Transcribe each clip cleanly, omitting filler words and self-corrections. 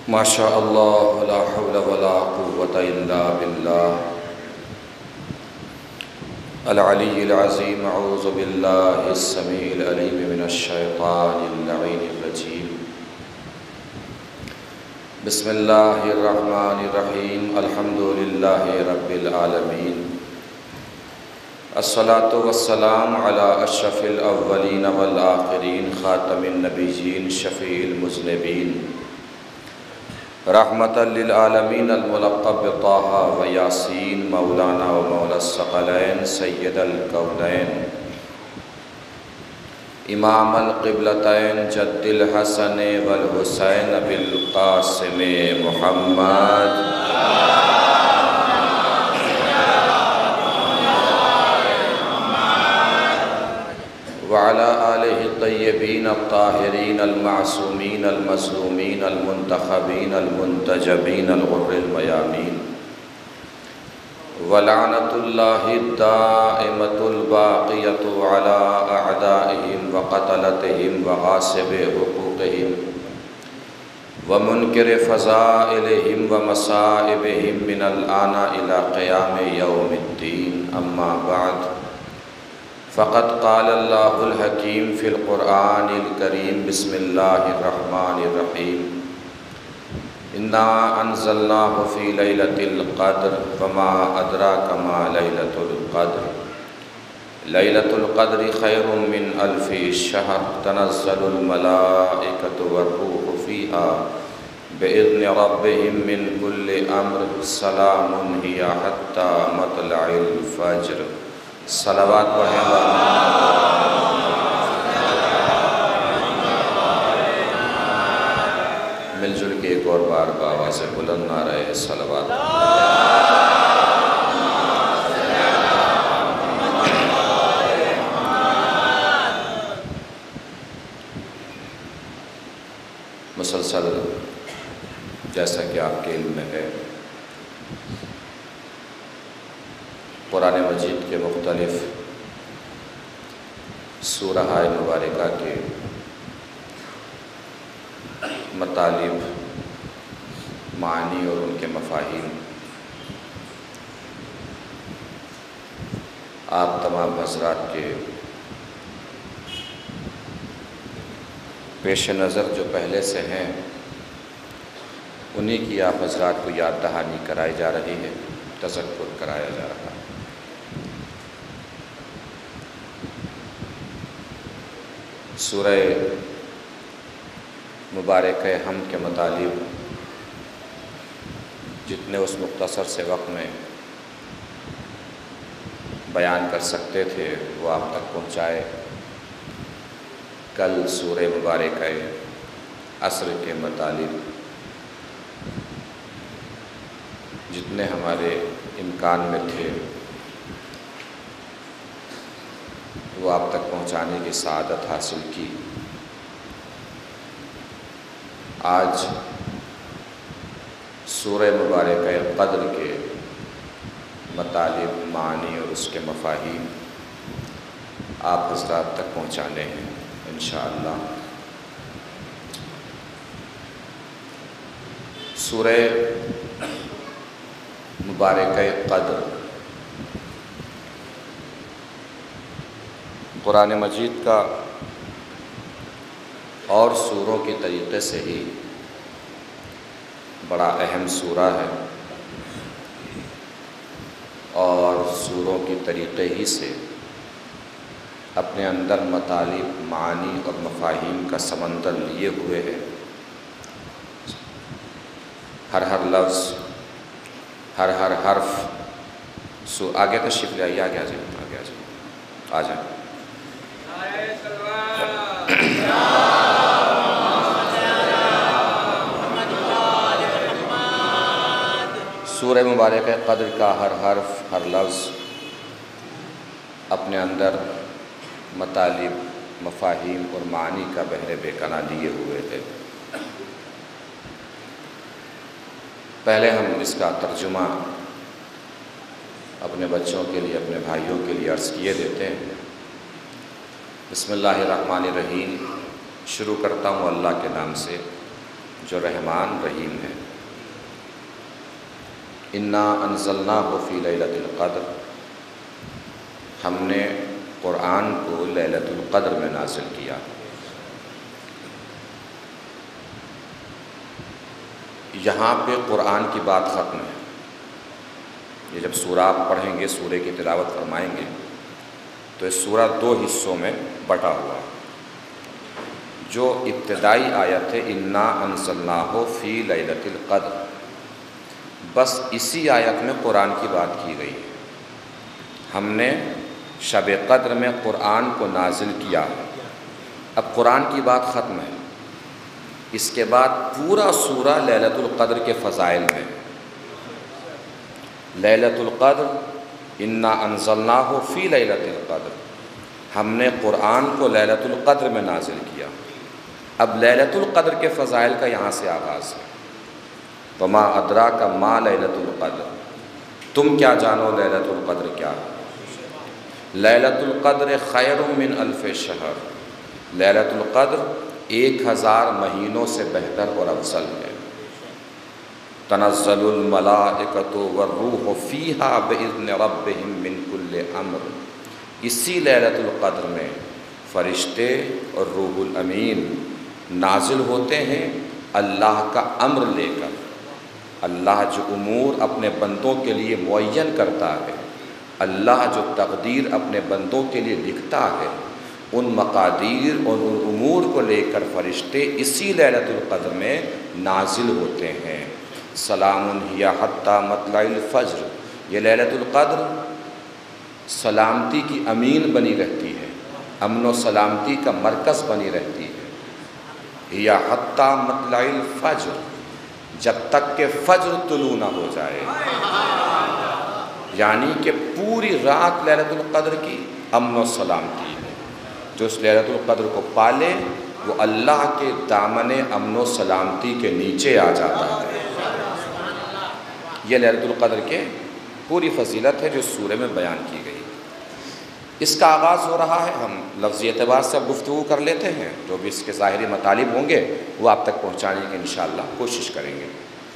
ماشاء اللہ لا حول ولا قوة الا باللہ العلی العظیم اعوذ باللہ السمیع العلیم من الشیطان اللعین الرجیم بسم اللہ الرحمن الرحیم الحمد للہ رب العالمین الصلاة والسلام علی اشرف الاولین والآخرین خاتم النبیین شفیع المذنبین رحمتا للعالمین الملقب بطٰہٰ و یاسین مولانا و مولا الثقلین سید الکونین امام القبلتین جد الحسن والحسین بالقاسم محمد وعلى آلہ الطیبین الطاہرین المعصومین المظلومین المنتخبین المنتجبین الغر المیامین ولعنۃ اللہ الدائمۃ الباقیۃ علی اعدائہم وقتلتہم وغاصب حقوقہم ومنکر فضائلہم ومصائبہم من الآن الی قیام یوم الدین اما بعد فقد قال اللہ الحکیم فی القرآن الکریم بسم اللہ الرحمن الرحیم انا انزلناہ فی لیلۃ القدر وما ادراک ما لیلۃ القدر لیلۃ القدر خیر من الف شہر تنزل الملائکۃ والروح فیہا بإذن ربہم من کل امر سلام ہی حتی مطلع الفجر صلوات پڑھیں مل جل کے ایک اور بار بآواز بلند نعرہ صلوات مسلسل جیسا کہ آپ کے علم میں ہے قرآن مجید کے مختلف سورہ مبارکہ کے مطالب معانی اور ان کے مفاہیم آپ تمام حضرات کے پیش نظر جو پہلے سے ہیں انہی کی آپ حضرات کو یاد دہانی کرائی جا رہی ہے، تذکر کرایا جا رہا ہے۔ سورہ مبارکہ حمد کے مطالب جتنے اس مختصر سے وقت میں بیان کر سکتے تھے وہ آپ تک پہنچائے۔ کل سورہ مبارکہ عصر کے مطالب جتنے ہمارے امکان میں تھے وہ آپ تک پہنچانے کی سعادت حاصل کی۔ آج سورہ مبارکہ قدر کے مطالب معانی اور اس کے مفاہیم آپ حضرات تک پہنچانے ہیں انشاءاللہ۔ سورہ مبارکہ قدر قرآن مجید کا اور سوروں کے طریقے سے ہی بڑا اہم سورہ ہے، اور سوروں کے طریقے ہی سے اپنے اندر مطالب معانی اور مفاہیم کا سمندر لیے ہوئے ہے۔ ہر لفظ ہر حرف آگے تشریف لے آئیے، آگے آ جائیں، آ جائیں۔ سورہ مبارکہ قدر کا ہر حرف ہر لفظ اپنے اندر مطالب مفاہیم اور معانی کا بحر بے کناں لیے ہوئے تھے۔ پہلے ہم اس کا ترجمہ اپنے بچوں کے لیے، اپنے بھائیوں کے لیے عرض کیے دیتے ہیں۔ بسم اللہ الرحمن الرحیم، شروع کرتا ہوں اللہ کے نام سے جو رحمان رحیم ہے۔ انا انزلناہ فی لیلۃ القدر، ہم نے قرآن کو لیلۃ القدر میں نازل کیا۔ یہاں پہ قرآن کی بات ختم ہے۔ یہ جب سورہ آپ پڑھیں گے، سورہ کی تلاوت فرمائیں گے، تو اس سورہ دو حصوں میں بٹا ہوا ہے۔ جو ابتدائی آیت ہے انا انزلناہ فی لیلۃ القدر، بس اسی آیت میں قرآن کی بات کی گئی ہے۔ ہم نے شب قدر میں قرآن کو نازل کیا۔ اب قرآن کی بات ختم ہے۔ اس کے بعد پورا سورہ لیلۃ القدر کے فضائل میں۔ لیلۃ القدر، انا انزلناہ فی لیلۃ القدر، ہم نے قرآن کو لیلۃ القدر میں نازل کیا۔ اب لیلۃ القدر کے فضائل کا یہاں سے آغاز ہے۔ وما ادراک ما لیلۃ القدر، تم کیا جانو لیلۃ القدر کیا ہے؟ لیلۃ القدر خیر من الف شہر، لیلۃ القدر 1000 مہینوں سے بہتر اور افضل ہے۔ تنزل الملائکۃ والروح فیہا بإذن ربہم من کل امر، اسی لیلۃ القدر میں فرشتے اور روح الامین نازل ہوتے ہیں اللہ کا امر لے کر۔ اللہ جو امور اپنے بندوں کے لیے معین کرتا ہے، اللہ جو تقدیر اپنے بندوں کے لیے لکھتا ہے، ان مقادیر اور ان امور کو لے کر فرشتے اسی لیلۃ القدر میں نازل ہوتے ہیں۔ سلام ہی حتی مطلع الفجر، یہ لیلۃ القدر سلامتی کی امین بنی رہتی ہے، امن و سلامتی کا مرکز بنی رہتی ہے۔ یا حتی مطلع الفجر، جب تک کہ فجر طلوع نہ ہو جائے، یعنی کہ پوری رات لیلۃ القدر کی امن و سلامتی ہے۔ جو اس لیلۃ القدر کو پالے وہ اللہ کے دامن امن و سلامتی کے نیچے آ جاتا ہے۔ یہ لیلۃ القدر کے پوری فضیلت ہے جو اس سورہ میں بیان کی گئی۔ اس کا آغاز ہو رہا ہے، ہم لفظی اعتبار سے اب گفتگو کر لیتے ہیں، جو بھی اس کے ظاہری مطالب ہوں گے وہ آپ تک پہنچانے کی انشاءاللہ کوشش کریں گے۔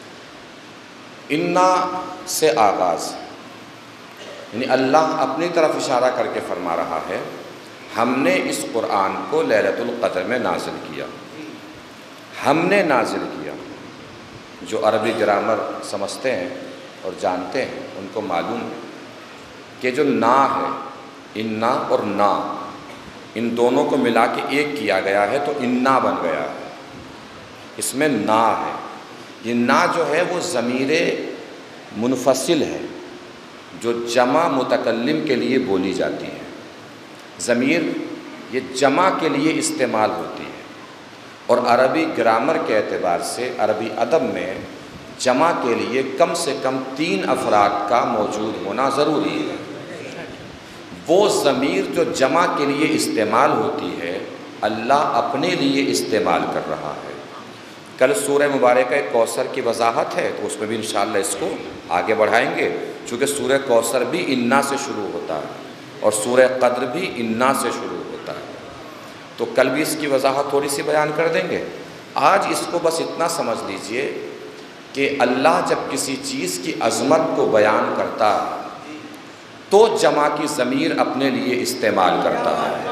انا سے آغاز، یعنی اللہ اپنی طرف اشارہ کر کے فرما رہا ہے ہم نے اس قرآن کو لیلۃ القدر میں نازل کیا۔ ہم نے نازل کیا، جو عربی گرامر سمجھتے ہیں اور جانتے ہیں ان کو معلوم ہے کہ جو نا ہے، انا اور نا، ان دونوں کو ملا کے ایک کیا گیا ہے تو انا بن گیا ہے۔ اس میں نا ہے، یہ نا جو ہے وہ ضمیر منفصل ہے جو جمع متکلم کے لیے بولی جاتی ہے۔ ضمیر یہ جمع کے لیے استعمال ہوتی ہے، اور عربی گرامر کے اعتبار سے عربی ادب میں جمع کے لیے کم سے کم 3 افراد کا موجود ہونا ضروری ہے۔ وہ ضمیر جو جمع کے لیے استعمال ہوتی ہے اللہ اپنے لیے استعمال کر رہا ہے۔ کل سورہ مبارکہ کوثر کی وضاحت ہے تو اس میں بھی انشاءاللہ اس کو آگے بڑھائیں گے، چونکہ سورہ کوثر بھی انا سے شروع ہوتا ہے اور سورہ قدر بھی انا سے شروع ہوتا ہے، تو کل بھی اس کی وضاحت تھوڑی سی بیان کر دیں گے۔ آج اس کو بس اتنا سمجھ لیجئے کہ اللہ جب کسی چیز کی عظمت کو بیان کرتا ہے تو جمع کی ضمیر اپنے لیے استعمال کرتا ہے۔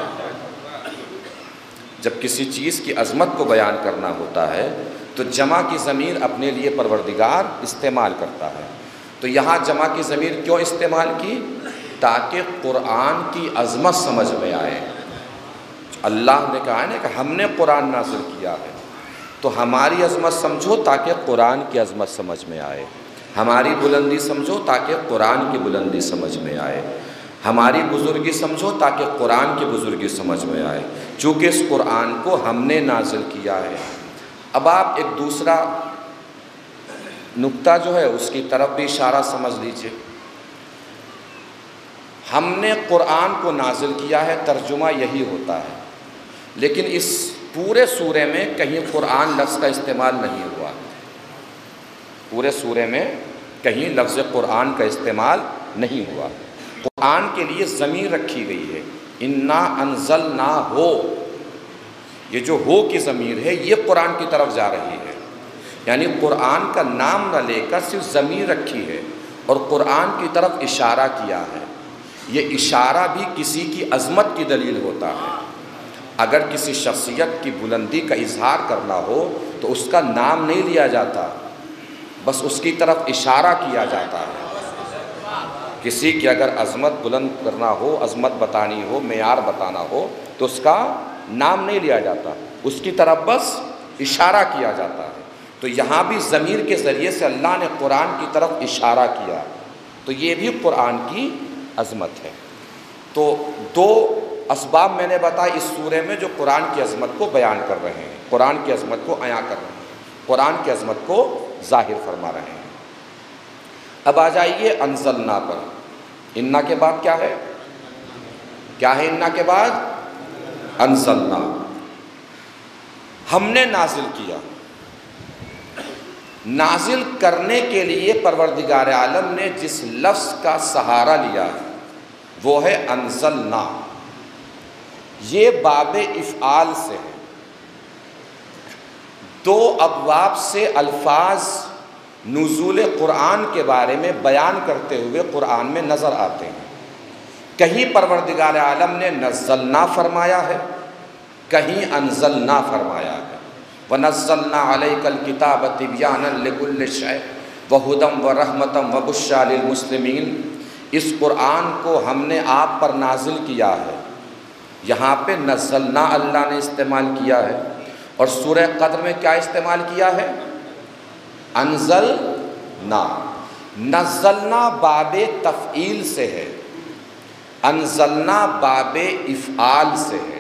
جب کسی چیز کی عظمت کو بیان کرنا ہوتا ہے تو جمع کی ضمیر اپنے لیے پروردگار استعمال کرتا ہے۔ تو یہاں جمع کی ضمیر کیوں استعمال کی؟ تاکہ قرآن کی عظمت سمجھ میں آئے۔ اللہ نے کہا ہے نا کہ ہم نے قرآن نازل کیا ہے، تو ہماری عظمت سمجھو تاکہ قرآن کی عظمت سمجھ میں آئے، ہماری بلندی سمجھو تاکہ قرآن کی بلندی سمجھ میں آئے، ہماری بزرگی سمجھو تاکہ قرآن کی بزرگی سمجھ میں آئے، چونکہ اس قرآن کو ہم نے نازل کیا ہے۔ اب آپ ایک دوسرا نقطہ جو ہے اس کی طرف بھی اشارہ سمجھ لیجئے۔ ہم نے قرآن کو نازل کیا ہے، ترجمہ یہی ہوتا ہے، لیکن اس پورے سورے میں کہیں قرآن لفظ کا استعمال نہیں ہوا۔ پورے سورے میں کہیں لفظ قرآن کا استعمال نہیں ہوا۔ قرآن کے لیے ضمیر رکھی گئی ہے، انا انزلنا ہو، یہ جو ہو کی ضمیر ہے یہ قرآن کی طرف جا رہی ہے۔ یعنی قرآن کا نام نہ لے کر صرف ضمیر رکھی ہے اور قرآن کی طرف اشارہ کیا ہے۔ یہ اشارہ بھی کسی کی عظمت کی دلیل ہوتا ہے۔ اگر کسی شخصیت کی بلندی کا اظہار کرنا ہو تو اس کا نام نہیں لیا جاتا، بس اس کی طرف اشارہ کیا جاتا ہے۔ کسی کی اگر عظمت بلند کرنا ہو، عظمت بتانی ہو، معیار بتانا ہو تو اس کا نام نہیں لیا جاتا، اس کی طرف بس اشارہ کیا جاتا ہے۔ تو یہاں بھی ضمیر کے ذریعے سے اللہ نے قرآن کی طرف اشارہ کیا، تو یہ بھی قرآن کی عظمت ہے۔ تو دو اسباب میں نے بتایا اس سورے میں جو قرآن کی عظمت کو بیان کر رہے ہیں، قرآن کی عظمت کو عیاں کر رہے ہیں، قرآن کی عظمت کو ظاہر فرما رہے ہیں۔ اب آ جائیے انزلنا پر۔ انا کے بعد کیا ہے؟ کیا ہے انا کے بعد؟ انزلنا، ہم نے نازل کیا۔ نازل کرنے کے لیے پروردگار عالم نے جس لفظ کا سہارا لیا ہے وہ ہے انزلنا۔ یہ باب افعال سے ہے، دو ابواب سے الفاظ نزول قرآن کے بارے میں بیان کرتے ہوئے قرآن میں نظر آتے ہیں۔ کہیں پروردگار عالم نے نزلنا فرمایا ہے، کہیں انزلنا فرمایا ہے۔ وَنَزَّلْنَا عَلَيْكَ الْكِتَابَ تِبْيَانًا لِكُلِّ شَيْءٍ وَهُدًى وَرَحْمَةً وَبُشْرَىٰ لِلْمُسْلِمِينَ۔ اس قرآن کو ہم نے آپ پر نازل کیا ہے۔ یہاں پہ نزلنا اللہ نے استعمال کیا ہے، اور سورہ قدر میں کیا استعمال کیا ہے؟ انزلنا۔ نزلنا باب تفعیل سے ہے، انزلنا باب افعال سے ہے۔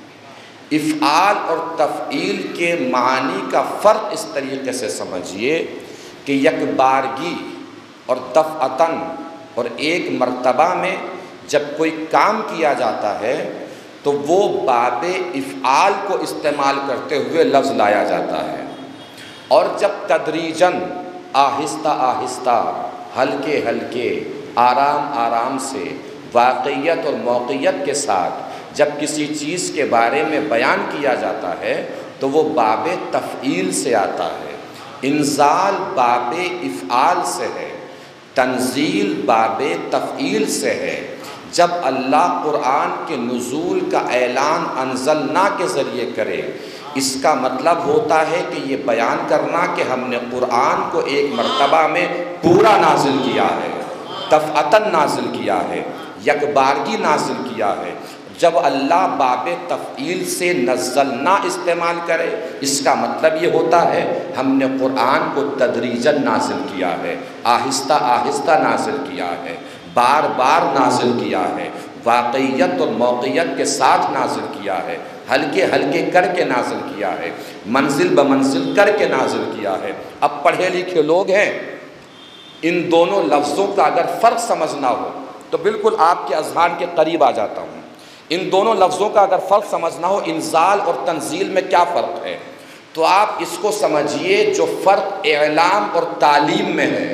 افعال اور تفعیل کے معنی کا فرق اس طریقے سے سمجھیے کہ یک بارگی اور دفعتاً اور ایک مرتبہ میں جب کوئی کام کیا جاتا ہے تو وہ باب افعال کو استعمال کرتے ہوئے لفظ لایا جاتا ہے، اور جب تدریجاً آہستہ آہستہ ہلکے ہلکے آرام آرام سے واقعیت اور موقعیت کے ساتھ جب کسی چیز کے بارے میں بیان کیا جاتا ہے تو وہ باب تفعیل سے آتا ہے۔ انزال باب افعال سے ہے، تنزیل باب تفعیل سے ہے۔ جب اللہ قرآن کے نزول کا اعلان انزلنا کے ذریعے کرے، اس کا مطلب ہوتا ہے کہ یہ بیان کرنا کہ ہم نے قرآن کو ایک مرتبہ میں پورا نازل کیا ہے، دفعتاً نازل کیا ہے، یک بارگی نازل کیا ہے۔ جب اللہ باب تفعیل سے نزلنا استعمال کرے، اس کا مطلب یہ ہوتا ہے ہم نے قرآن کو تدریجاً نازل کیا ہے، آہستہ آہستہ نازل کیا ہے، بار بار نازل کیا ہے، واقعیت اور موقعیت کے ساتھ نازل کیا ہے، ہلکے ہلکے کر کے نازل کیا ہے، منزل بمنزل کر کے نازل کیا ہے۔ اب پڑھے لکھے لوگ ہیں، ان دونوں لفظوں کا اگر فرق سمجھنا ہو تو بالکل آپ کے اذہان کے قریب آ جاتا ہوں۔ ان دونوں لفظوں کا اگر فرق سمجھنا ہو، انزال اور تنزیل میں کیا فرق ہے، تو آپ اس کو سمجھیے جو فرق اعلام اور تعلیم میں ہے۔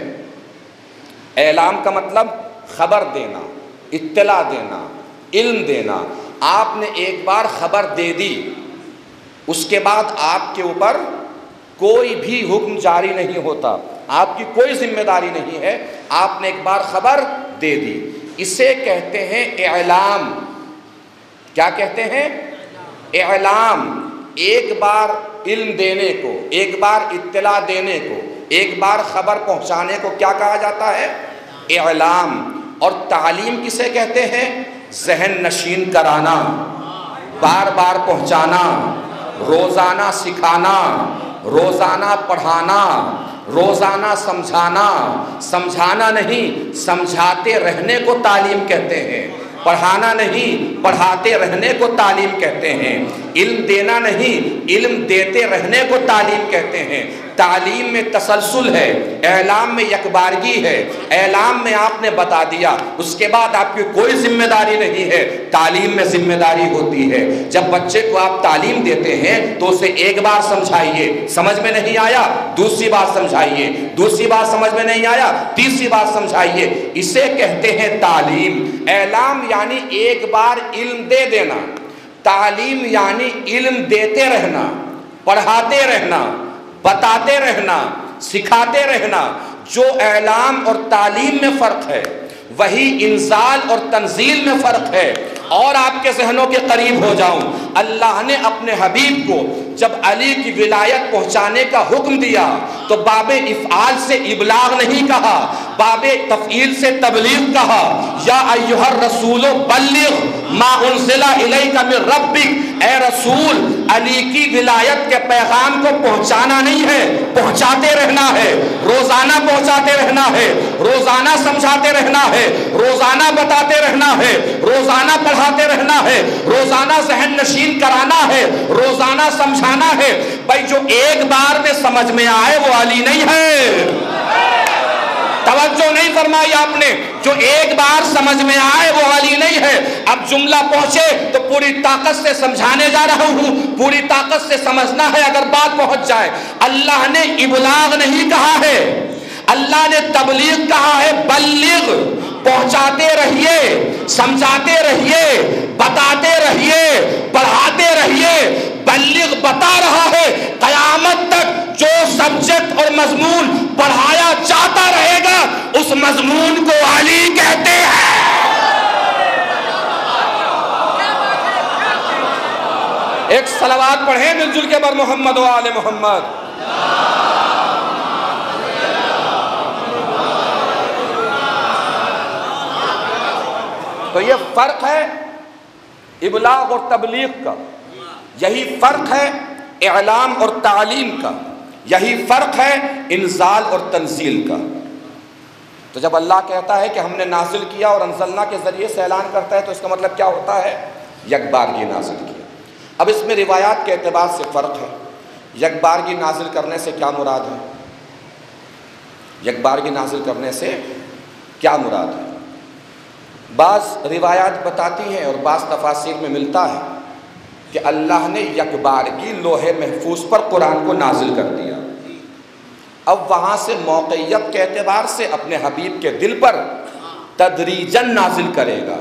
اعلام کا مطلب خبر دینا، اطلاع دینا، علم دینا۔ آپ نے ایک بار خبر دے دی، اس کے بعد آپ کے اوپر کوئی بھی حکم جاری نہیں ہوتا، آپ کی کوئی ذمہ داری نہیں ہے، آپ نے ایک بار خبر دے دی، اسے کہتے ہیں اعلام۔ کیا کہتے ہیں؟ اعلام۔ ایک بار علم دینے کو، ایک بار اطلاع دینے کو، ایک بار خبر پہنچانے کو کیا کہا جاتا ہے؟ اعلام۔ اور تعلیم کسے کہتے ہیں؟ ذہن نشین کرانا، بار بار پہنچانا، روزانہ سکھانا، روزانہ پڑھانا، روزانہ سمجھانا۔ سمجھانا نہیں، سمجھاتے رہنے کو تعلیم کہتے ہیں، پڑھانا نہیں، پڑھاتے رہنے کو تعلیم کہتے ہیں، علم دینا نہیں، علم دیتے رہنے کو تعلیم کہتے ہیں۔ تعلیم میں تسلسل ہے، اعلام میں یکبارگی ہے۔ اعلام میں آپ نے بتا دیا، اس کے بعد آپ کی کوئی ذمہ داری نہیں ہے۔ تعلیم میں ذمہ داری ہوتی ہے۔ جب بچے کو آپ تعلیم دیتے ہیں تو اسے ایک بار سمجھائیے، سمجھ میں نہیں آیا دوسری بار سمجھائیے، دوسری بار سمجھ میں نہیں آیا تیسری بار سمجھائیے۔ اسے کہتے ہیں تعلیم۔ اعلام یعنی ایک بار علم دے دینا، تعلیم یعنی علم دیتے رہنا، پڑھاتے رہنا، بتاتے رہنا، سکھاتے رہنا۔ جو اعلام اور تعلیم میں فرق ہے وہی انزال اور تنزیل میں فرق ہے۔ اور آپ کے ذہنوں کے قریب ہو جاؤں، اللہ نے اپنے حبیب کو جب علی کی ولایت پہنچانے کا حکم دیا تو باب افعال سے ابلاغ نہیں کہا، باب تفعیل سے تبلیغ کہا۔ یا ایھا الرسول بلغ ما انزل الیک من ربک، اے رسول علی کی ولایت کے پیغام کو پہنچانا نہیں ہے، پہنچاتے رہنا ہے، روزانہ پہنچاتے رہنا ہے، روزانہ سمجھاتے رہنا ہے، روزانہ بتاتے رہنا ہے، روزانہ پڑھاتے رہنا ہے، روزانہ ذہن نشین کرانا ہے، روزانہ سمجھانا ہے۔ بھائی جو ایک بار میں سمجھ میں آئے وہ علی نہیں ہے۔ توجہ نہیں فرمائی آپ نے، جو ایک بار سمجھ میں آئے وہ علی نہیں ہے۔ اب جملہ پہنچے تو پوری طاقت سے سمجھانے جا رہا ہوں، پوری طاقت سے سمجھنا ہے اگر بات پہنچ جائے۔ اللہ نے ابلاغ نہیں کہا ہے، اللہ نے تبلیغ کہا ہے۔ بلغ، پہنچاتے رہیے، سمجھاتے رہیے، بتاتے رہیے، پڑھاتے رہیے۔ بلغ بتا رہا ہے قیامت تک جو سبجیکٹ اور مضمون پڑھایا جاتا رہے گا اس مضمون کو علی کہتے ہیں۔ ایک صلوات پڑھیں مل جل کے بر محمد و آل محمد۔ تو یہ فرق ہے ابلاغ اور تبلیغ کا، یہی فرق ہے اعلام اور تعلیم کا، یہی فرق ہے انزال اور تنزیل کا۔ تو جب اللہ کہتا ہے کہ ہم نے نازل کیا اور انزلنا کے ذریعے سے اعلان کرتا ہے تو اس کا مطلب کیا ہوتا ہے؟ یکبارگی نازل کیا۔ اب اس میں روایات کے اعتبار سے فرق ہے۔ یکبارگی نازل کرنے سے کیا مراد ہے؟ یکبارگی نازل کرنے سے کیا مراد ہے؟ بعض روایات بتاتی ہیں اور بعض تفاسیر میں ملتا ہے کہ اللہ نے یکبارگی لوح محفوظ پر قرآن کو نازل کر دیا، اب وہاں سے موقعیت کے اعتبار سے اپنے حبیب کے دل پر تدریجاً نازل کرے گا۔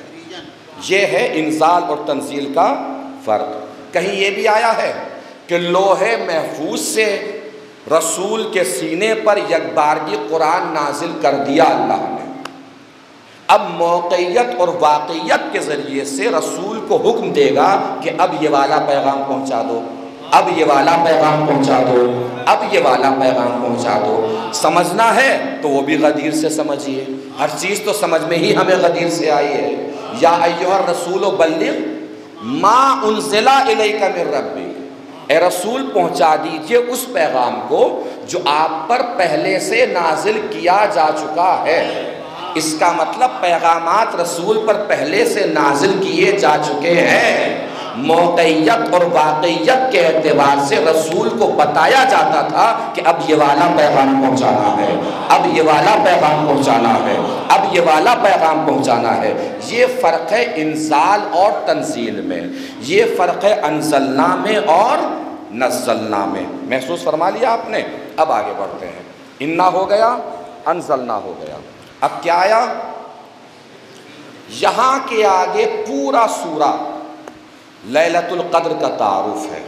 یہ ہے انزال اور تنزیل کا فرق۔ کہیں یہ بھی آیا ہے کہ لوح محفوظ سے رسول کے سینے پر یکبارگی قرآن نازل کر دیا اللہ نے، اب موقعیت اور واقعیت کے ذریعے سے رسول کو حکم دے گا کہ اب یہ والا پیغام پہنچا دو، اب یہ والا پیغام پہنچا دو، اب یہ والا پیغام پہنچا دو۔ سمجھنا ہے تو وہ بھی غدیر سے سمجھیے، ہر چیز تو سمجھ میں ہی ہمیں غدیر سے آئی ہے۔ یا ایھا الرسول بلغ ما انزل الیک من ربک، اے رسول پہنچا دیجئے اس پیغام کو جو آپ پر پہلے سے نازل کیا جا چکا ہے۔ اس کا مطلب پیغامات رسول پر پہلے سے نازل کیے جا چکے ہیں۔ موقعیت اور واقعیت کے اعتبار سے رسول کو بتایا جاتا تھا کہ اب یہ والا پیغام پہنچانا ہے، اب یہ والا پیغام پہنچانا ہے، اب یہ والا پیغام پہنچانا ہے۔ یہ فرق ہے انزال اور تنزیل میں، یہ فرق ہے انزلنا میں اور نزلنا میں۔ محسوس فرما لیا آپ نے؟ اب آگے بڑھتے ہیں۔ انا ہو گیا، انزلنا ہو گیا، اب کیا آیا؟ یہاں کے آگے پورا سورہ لیلۃ القدر کا تعارف ہے،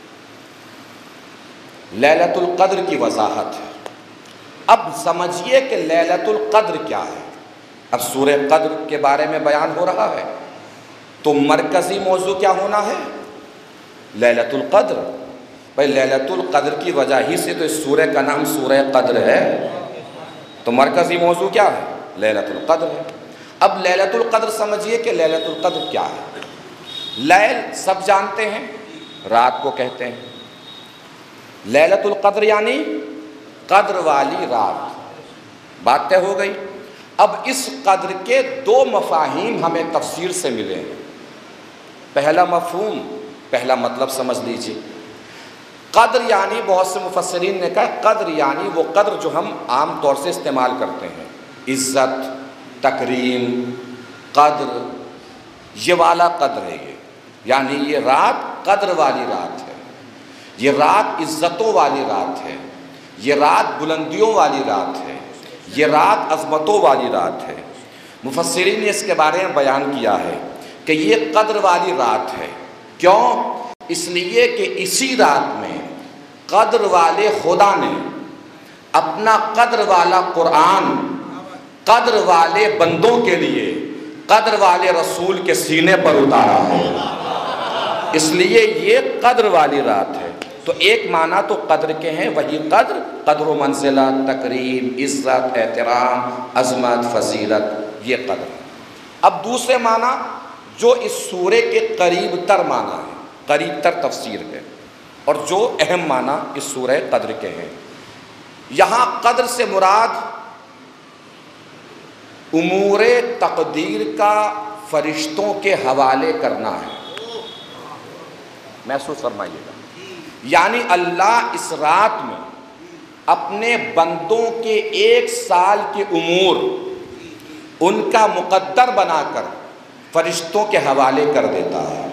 لیلۃ القدر کی وضاحت ہے۔ اب سمجھیے کہ لیلۃ القدر کیا ہے۔ اب سورہ قدر کے بارے میں بیان ہو رہا ہے تو مرکزی موضوع کیا ہونا ہے؟ لیلۃ القدر۔ بھائی لیلۃ القدر کی وجہ ہی سے تو اس سورہ کا نام سورہ قدر ہے، تو مرکزی موضوع کیا ہے؟ لیلۃ القدر ہے۔ اب لیلۃ القدر سمجھیے کہ لیلۃ القدر کیا ہے۔ لیل سب جانتے ہیں رات کو کہتے ہیں، لیلۃ القدر یعنی قدر والی رات۔ بات طے ہو گئی۔ اب اس قدر کے دو مفاہیم ہمیں تفسیر سے ملے ہیں۔ پہلا مفہوم، پہلا مطلب سمجھ لیجیے۔ قدر یعنی بہت سے مفسرین نے کہا قدر یعنی وہ قدر جو ہم عام طور سے استعمال کرتے ہیں، عزت، تکریم، قدر، یہ والا قدر ہے۔ یہ یعنی یہ رات قدر والی رات ہے، یہ رات عزتوں والی رات ہے، یہ رات بلندیوں والی رات ہے، یہ رات عظمتوں والی رات ہے۔ مفسرین نے اس کے بارے میں بیان کیا ہے کہ یہ قدر والی رات ہے۔ کیوں؟ اس لیے کہ اسی رات میں قدر والے خدا نے اپنا قدر والا قرآن قدر والے بندوں کے لیے قدر والے رسول کے سینے پر اتارا ہے، اس لیے یہ قدر والی رات ہے۔ تو ایک معنی تو قدر کے ہیں، وہی قدر، قدر و منزلت، تکریم، عزت، احترام، عظمت، فضیلت، یہ قدر۔ اب دوسرے معنی جو اس سورے کے قریب تر معنی ہے، قریب تر تفسیر ہے، اور جو اہم معنی اس سورہ قدر کے ہیں۔ یہاں قدر سے مراد امور تقدیر کا فرشتوں کے حوالے کرنا ہے، محسوس فرمائیے گا۔ یعنی اللہ اس رات میں اپنے بندوں کے 1 سال کے امور ان کا مقدر بنا کر فرشتوں کے حوالے کر دیتا ہے۔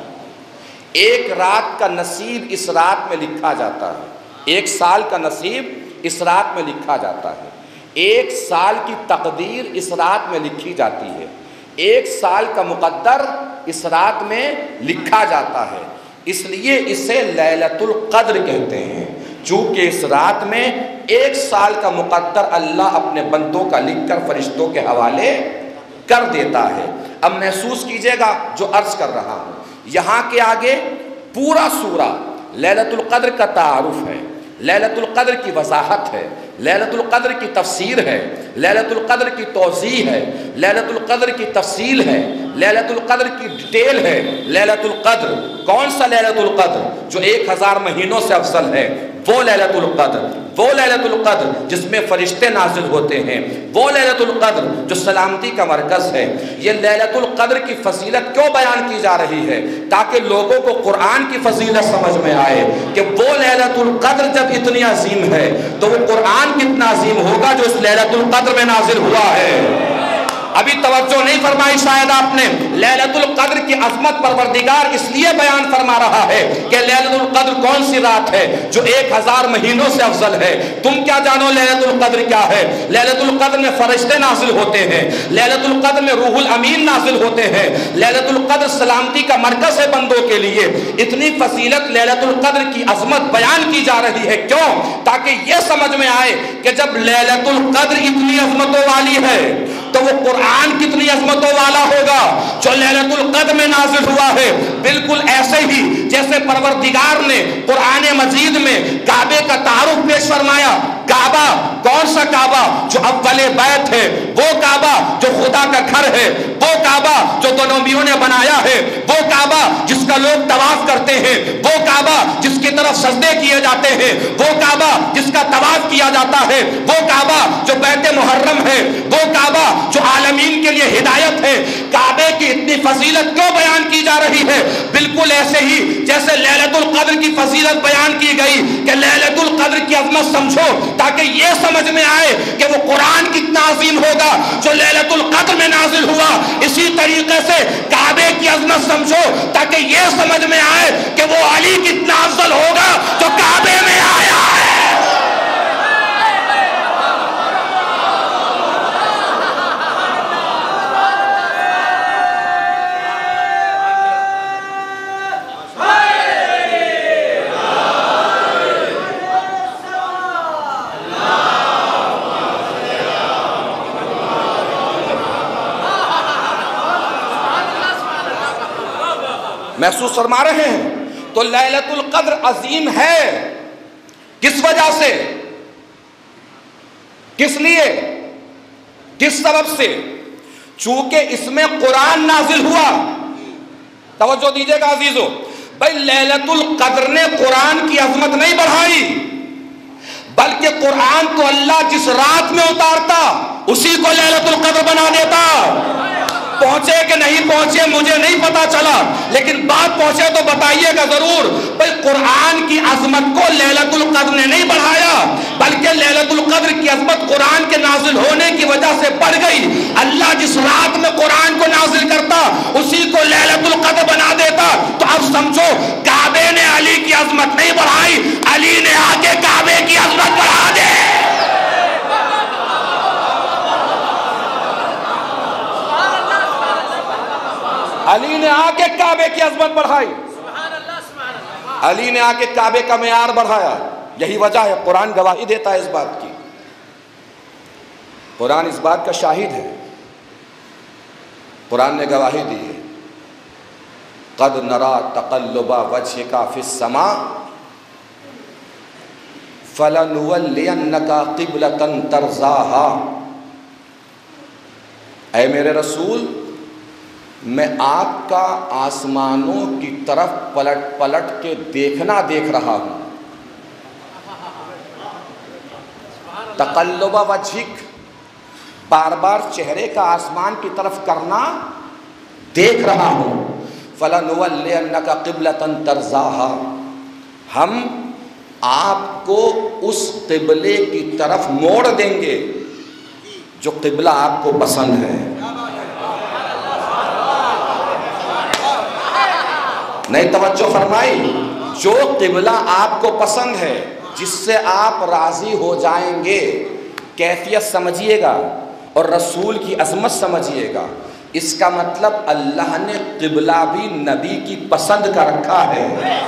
ایک رات کا نصیب اس رات میں لکھا جاتا ہے، 1 سال کا نصیب اس رات میں لکھا جاتا ہے، 1 سال کی تقدیر اس رات میں لکھی جاتی ہے، 1 سال کا مقدر اس رات میں لکھا جاتا ہے۔ اس لیے اسے لیلۃ القدر کہتے ہیں، چونکہ اس رات میں 1 سال کا مقدر اللہ اپنے بندوں کا لکھ کر فرشتوں کے حوالے کر دیتا ہے۔ اب محسوس کیجئے گا جو عرض کر رہا ہوں، یہاں کے آگے پورا سورہ لیلۃ القدر کا تعارف ہے، لیلۃ القدر کی وضاحت ہے، لیلۃ القدر کی تفسیر ہے، لیلۃ القدر کی توضیح ہے، لیلۃ القدر کی تفصیل ہے، لیلۃ القدر کی ڈیٹیل ہے۔ لیلۃ القدر کون سا لیلۃ القدر؟ جو 1000 مہینوں سے افضل ہے، وہ لیلۃ القدر، وہ لیلۃ القدر جس میں فرشتے نازل ہوتے ہیں، وہ لیلۃ القدر جو سلامتی کا مرکز ہے۔ یہ لیلۃ القدر کی فضیلت کیوں بیان کی جا رہی ہے؟ تاکہ لوگوں کو قرآن کی فضیلت سمجھ میں آئے کہ وہ لیلۃ القدر جب اتنی عظیم ہے تو وہ قرآن کتنا عظیم ہوگا جو اس لیلۃ القدر میں نازل ہوا ہے۔ ابھی توجہ نہیں فرمائی شاید آپ نے۔ لیلۃ القدر کی عظمت پروردگار اس لیے بیان فرما رہا ہے کہ لیلۃ القدر کون سی رات ہے جو 1000 مہینوں سے افضل ہے۔ تم کیا جانو لیلۃ القدر کیا ہے؟ لیلۃ القدر میں فرشتے نازل ہوتے ہیں، لیلۃ القدر میں روح الامین نازل ہوتے ہیں، لیلۃ القدر سلامتی کا مرکز ہے بندوں کے لیے۔ اتنی فضیلت لیلۃ القدر کی عظمت بیان کی جا رہی ہے، کیوں؟ تاکہ یہ سمجھ میں آئے کہ جب لیلۃ القدر اتنی عظمتوں والی ہے تو وہ قرآن کتنی عظمتوں والا ہوگا جو لیلۃ القدر میں نازل ہوا ہے۔ بالکل ایسے ہی جیسے پروردگار نے قرآن مجید میں کعبے کا تعارف پیش فرمایا۔ کعبہ کون سا کعبہ؟ جو اول بیت ہے، وہ کعبہ جو خدا کا گھر ہے، وہ کعبہ جو دو نبیوں نے بنایا ہے، وہ کعبہ جس کا لوگ طواف کرتے ہیں، وہ کعبہ جس کی طرف سجدے کیے جاتے ہیں، وہ کعبہ جس کا طواف کیا جاتا ہے، وہ کعبہ جو بیت محرم ہے، وہ کعبہ جو عالمین کے لیے ہدایت ہے۔ کعبے کی اتنی فضیلت کیوں بیان کی جا رہی ہے؟ بالکل ایسے ہی جیسے لیلۃ القدر کی فضیلت بیان کی گئی کہ لیلۃ القدر کی عظمت سمجھو تاکہ یہ سمجھ میں آئے کہ وہ قرآن کتنا عظیم ہوگا جو لیلۃ القدر میں نازل ہوا۔ اسی طریقے سے کعبے کی عظمت سمجھو تاکہ یہ سمجھ میں آئے کہ وہ علی کتنا افضل ہوگا جو کعبے میں آیا ہے۔ محسوس فرما رہے ہیں؟ تو لیلۃ القدر عظیم ہے کس وجہ سے؟ کس لیے؟ کس سبب سے؟ چونکہ اس میں قرآن نازل ہوا۔ توجہ دیجئے گا عزیزو، بھائی لیلۃ القدر نے قرآن کی عظمت نہیں بڑھائی، بلکہ قرآن تو اللہ جس رات میں اتارتا اسی کو لیلۃ القدر بنا دیتا۔ پہنچے کہ نہیں پہنچے مجھے نہیں پتا چلا، لیکن بات پہنچے تو بتائیے گا ضرور۔ بھئی قرآن کی عظمت کو لیلۃ القدر نے نہیں بڑھایا، بلکہ لیلۃ القدر کی عظمت قرآن کے نازل ہونے کی وجہ سے بڑھ گئی۔ اللہ جس رات میں قرآن کو نازل کرتا اسی کو لیلۃ القدر بنا دیتا۔ تو اب سمجھو، کعبے نے علی کی عظمت نہیں بڑھائی، علی نے آ کے کعبے کی عظمت بڑھا دی۔ علی نے آ کے کعبے کی عظمت بڑھائی، علی نے آ کے کعبے کا معیار بڑھایا۔ یہی وجہ ہے، قرآن گواہی دیتا ہے اس بات کی، قرآن اس بات کا شاہد ہے، قرآن نے گواہی دی ہے، قد نرا تقلب وجهک فی السماء فلنولینک قبلۃ ترضاها، اے میرے رسول میں آپ کا آسمانوں کی طرف پلٹ پلٹ کے دیکھنا دیکھ رہا ہوں، تقلب وجهک بار بار چہرے کا آسمان کی طرف کرنا دیکھ رہا ہوں، فَلَنُوَلِّيَنَّكَ قِبْلَةً تَرْضَاهَا، ہم آپ کو اس قبلے کی طرف موڑ دیں گے جو قبلہ آپ کو پسند ہے۔ نہیں توجہ فرمائی، جو قبلہ آپ کو پسند ہے، جس سے آپ راضی ہو جائیں گے، کیفیت سمجھیے گا اور رسول کی عظمت سمجھیے گا، اس کا مطلب اللہ نے قبلہ بھی نبی کی پسند کا رکھا ہے۔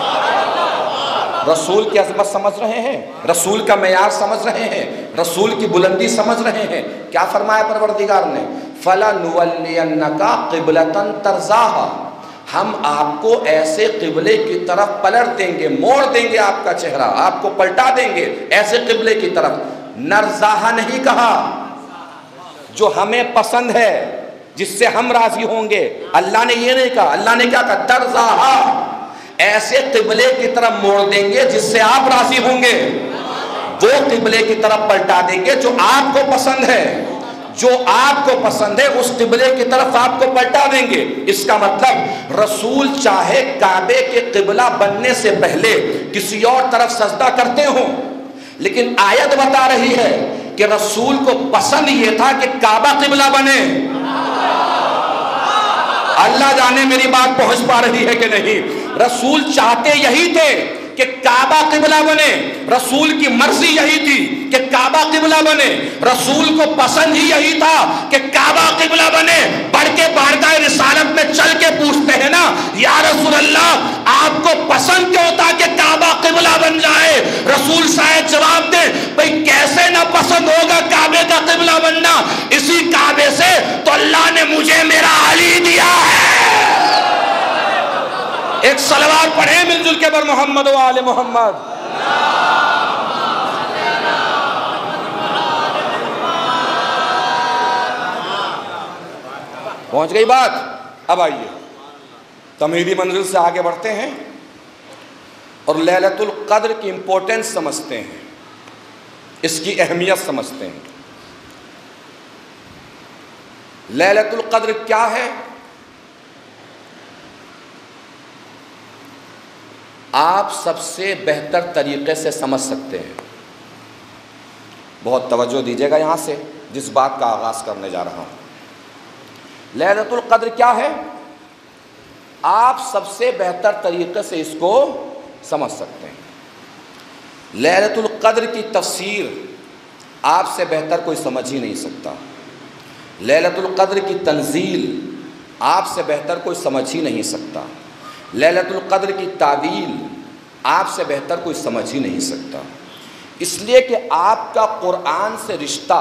رسول کی عظمت سمجھ رہے ہیں، رسول کا معیار سمجھ رہے ہیں، رسول کی بلندی سمجھ رہے ہیں، کیا فرمایا پروردگار نے؟ فَلَنُوَلِّيَنَّكَ قِبْلَةً تَرْضَاهَا، ہم آپ کو ایسے قبلے کی طرف پلٹ دیں گے، موڑ دیں گے آپ کا چہرہ، آپ کو پلٹا دیں گے ایسے قبلے کی طرف۔ نرزاہا نہیں کہا، جو ہمیں پسند ہے، جس سے ہم راضی ہوں گے، اللہ نے یہ نہیں کہا، اللہ نے کیا کہا؟ ترزاہا، ایسے قبلے کی طرف موڑ دیں گے جس سے آپ راضی ہوں گے، وہ قبلے کی طرف پلٹا دیں گے جو آپ کو پسند ہے، جو آپ کو پسند ہے اس قبلے کی طرف آپ کو پلٹا دیں گے۔ اس کا مطلب رسول چاہے کعبے کے قبلہ بننے سے پہلے کسی اور طرف سجدہ کرتے ہوں، لیکن آیت بتا رہی ہے کہ رسول کو پسند یہ تھا کہ کعبہ قبلہ بنے۔ اللہ جانے میری بات پہنچ پا رہی ہے کہ نہیں؟ رسول چاہتے یہی تھے کہ کعبہ قبلہ بنے، رسول کی مرضی یہی تھی کہ کعبہ قبلہ بنے، رسول کو پسند ہی یہی تھا کہ کعبہ قبلہ بنے۔ بڑھ کے بارگاہ رسالت میں چل کے پوچھتے ہیں نا، یا رسول اللہ آپ کو پسند کیوں تھا کہ کعبہ قبلہ بن جائے؟ رسول شاید جواب دیں، بھئی کیسے نہ پسند ہوگا کعبے کا قبلہ بننا، اسی کعبے سے تو اللہ نے مجھے میرا علی دیا ہے۔ ایک صلوات پڑھیں مل جل کے بر محمد و آل محمد۔ پہنچ گئی بات؟ اب آئیے تمہیدی منزل سے آگے بڑھتے ہیں اور لیلۃ القدر کی امپورٹنس سمجھتے ہیں، اس کی اہمیت سمجھتے ہیں۔ لیلۃ القدر کیا ہے؟ آپ سب سے بہتر طریقے سے سمجھ سکتے ہیں، بہت توجہ دیجیے گا یہاں سے جس بات کا آغاز کرنے جا رہا ہوں۔ لیلۃ القدر کیا ہے؟ آپ سب سے بہتر طریقے سے اس کو سمجھ سکتے ہیں۔ لیلۃ القدر کی تفسیر آپ سے بہتر کوئی سمجھ ہی نہیں سکتا، لیلۃ القدر کی تنزیل آپ سے بہتر کوئی سمجھ ہی نہیں سکتا، لیلۃ القدر کی تعویل آپ سے بہتر کوئی سمجھ ہی نہیں سکتا، اس لیے کہ آپ کا قرآن سے رشتہ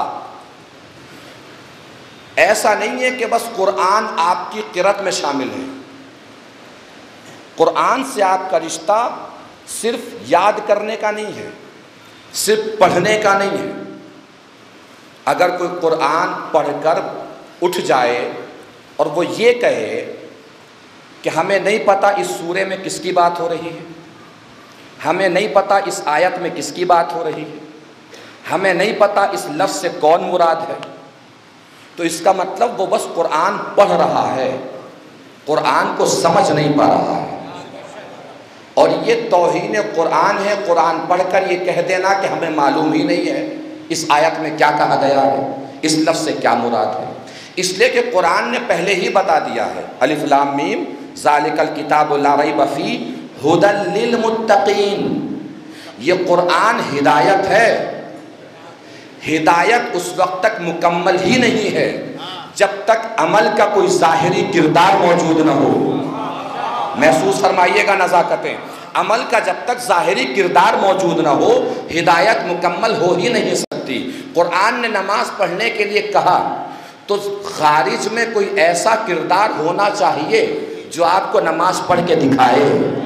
ایسا نہیں ہے کہ بس قرآن آپ کی قرأت میں شامل ہے۔ قرآن سے آپ کا رشتہ صرف یاد کرنے کا نہیں ہے، صرف پڑھنے کا نہیں ہے۔ اگر کوئی قرآن پڑھ کر اٹھ جائے اور وہ یہ کہے کہ ہمیں نہیں پتہ اس سورے میں کس کی بات ہو رہی ہے، ہمیں نہیں پتہ اس آیت میں کس کی بات ہو رہی ہے، ہمیں نہیں پتہ اس لفظ سے کون مراد ہے، تو اس کا مطلب وہ بس قرآن پڑھ رہا ہے، قرآن کو سمجھ نہیں پا رہا ہے۔ اور یہ توہین قرآن ہے، قرآن پڑھ کر یہ کہہ دینا کہ ہمیں معلوم ہی نہیں ہے اس آیت میں کیا کہا گیا ہے، اس لفظ سے کیا مراد ہے۔ اس لیے کہ قرآن نے پہلے ہی بتا دیا ہے، الف لام میم ذالک الکتاب لا ریب فیہ ھدی للمتقین، یہ قرآن ہدایت ہے۔ ہدایت اس وقت تک مکمل ہی نہیں ہے جب تک عمل کا کوئی ظاہری کردار موجود نہ ہو۔ محسوس فرمائیے گا نزاکتیں، عمل کا جب تک ظاہری کردار موجود نہ ہو ہدایت مکمل ہو ہی نہیں سکتی۔ قرآن نے نماز پڑھنے کے لیے کہا تو خارج میں کوئی ایسا کردار ہونا چاہیے جو آپ کو نماز پڑھ کے دکھائے۔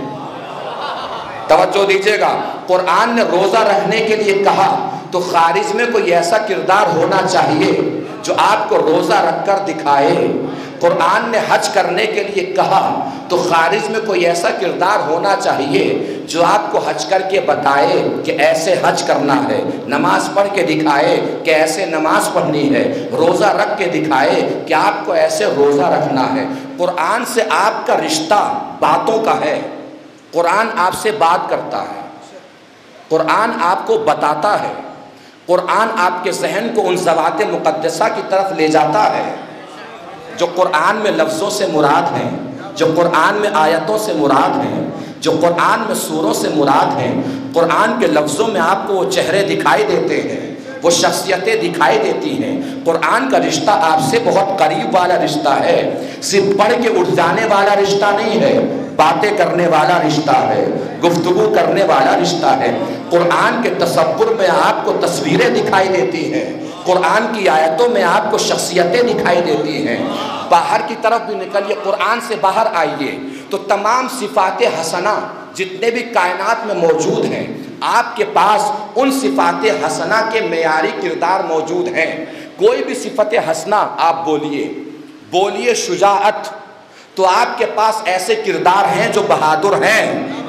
توجہ دیجیے گا، قرآن نے روزہ رکھنے کے لیے کہا تو خارج میں کوئی ایسا کردار ہونا چاہیے جو آپ کو روزہ رکھ کر دکھائے۔ قرآن نے حج کرنے کے لیے کہا تو خارج میں کوئی ایسا کردار ہونا چاہیے جو آپ کو حج کر کے بتائے کہ ایسے حج کرنا ہے، نماز پڑھ کے دکھائے کہ ایسے نماز پڑھنی ہے، روزہ رکھ کے دکھائے کہ آپ کو ایسے روزہ رکھنا ہے۔ قرآن سے آپ کا رشتہ باتوں کا ہے، قرآن آپ سے بات کرتا ہے، قرآن آپ کو بتاتا ہے، قرآن آپ کے ذہن کو ان ذوات مقدسہ کی طرف لے جاتا ہے جو قرآن میں لفظوں سے مراد ہیں، جو قرآن میں آیتوں سے مراد ہیں، جو قرآن میں سوروں سے مراد ہیں۔ قرآن کے لفظوں میں آپ کو وہ چہرے دکھائی دیتے ہیں، وہ شخصیتیں دکھائی دیتی ہیں۔ قرآن کا رشتہ آپ سے بہت قریب والا رشتہ ہے، صرف پڑھ کے اٹھ جانے والا رشتہ نہیں ہے، باتیں کرنے والا رشتہ ہے، گفتگو کرنے والا رشتہ ہے۔ قرآن کے تصور میں آپ کو تصویریں دکھائی دیتی ہیں، قرآن کی آیتوں میں آپ کو شخصیتیں دکھائی دیتی ہیں۔ باہر کی طرف بھی نکلیے، قرآن سے باہر آئیے تو تمام صفات حسنہ جتنے بھی کائنات میں موجود ہیں آپ کے پاس ان صفات حسنہ کے معیاری کردار موجود ہیں۔ کوئی بھی صفت حسنہ آپ بولیے شجاعت، تو آپ کے پاس ایسے کردار ہیں جو بہادر ہیں۔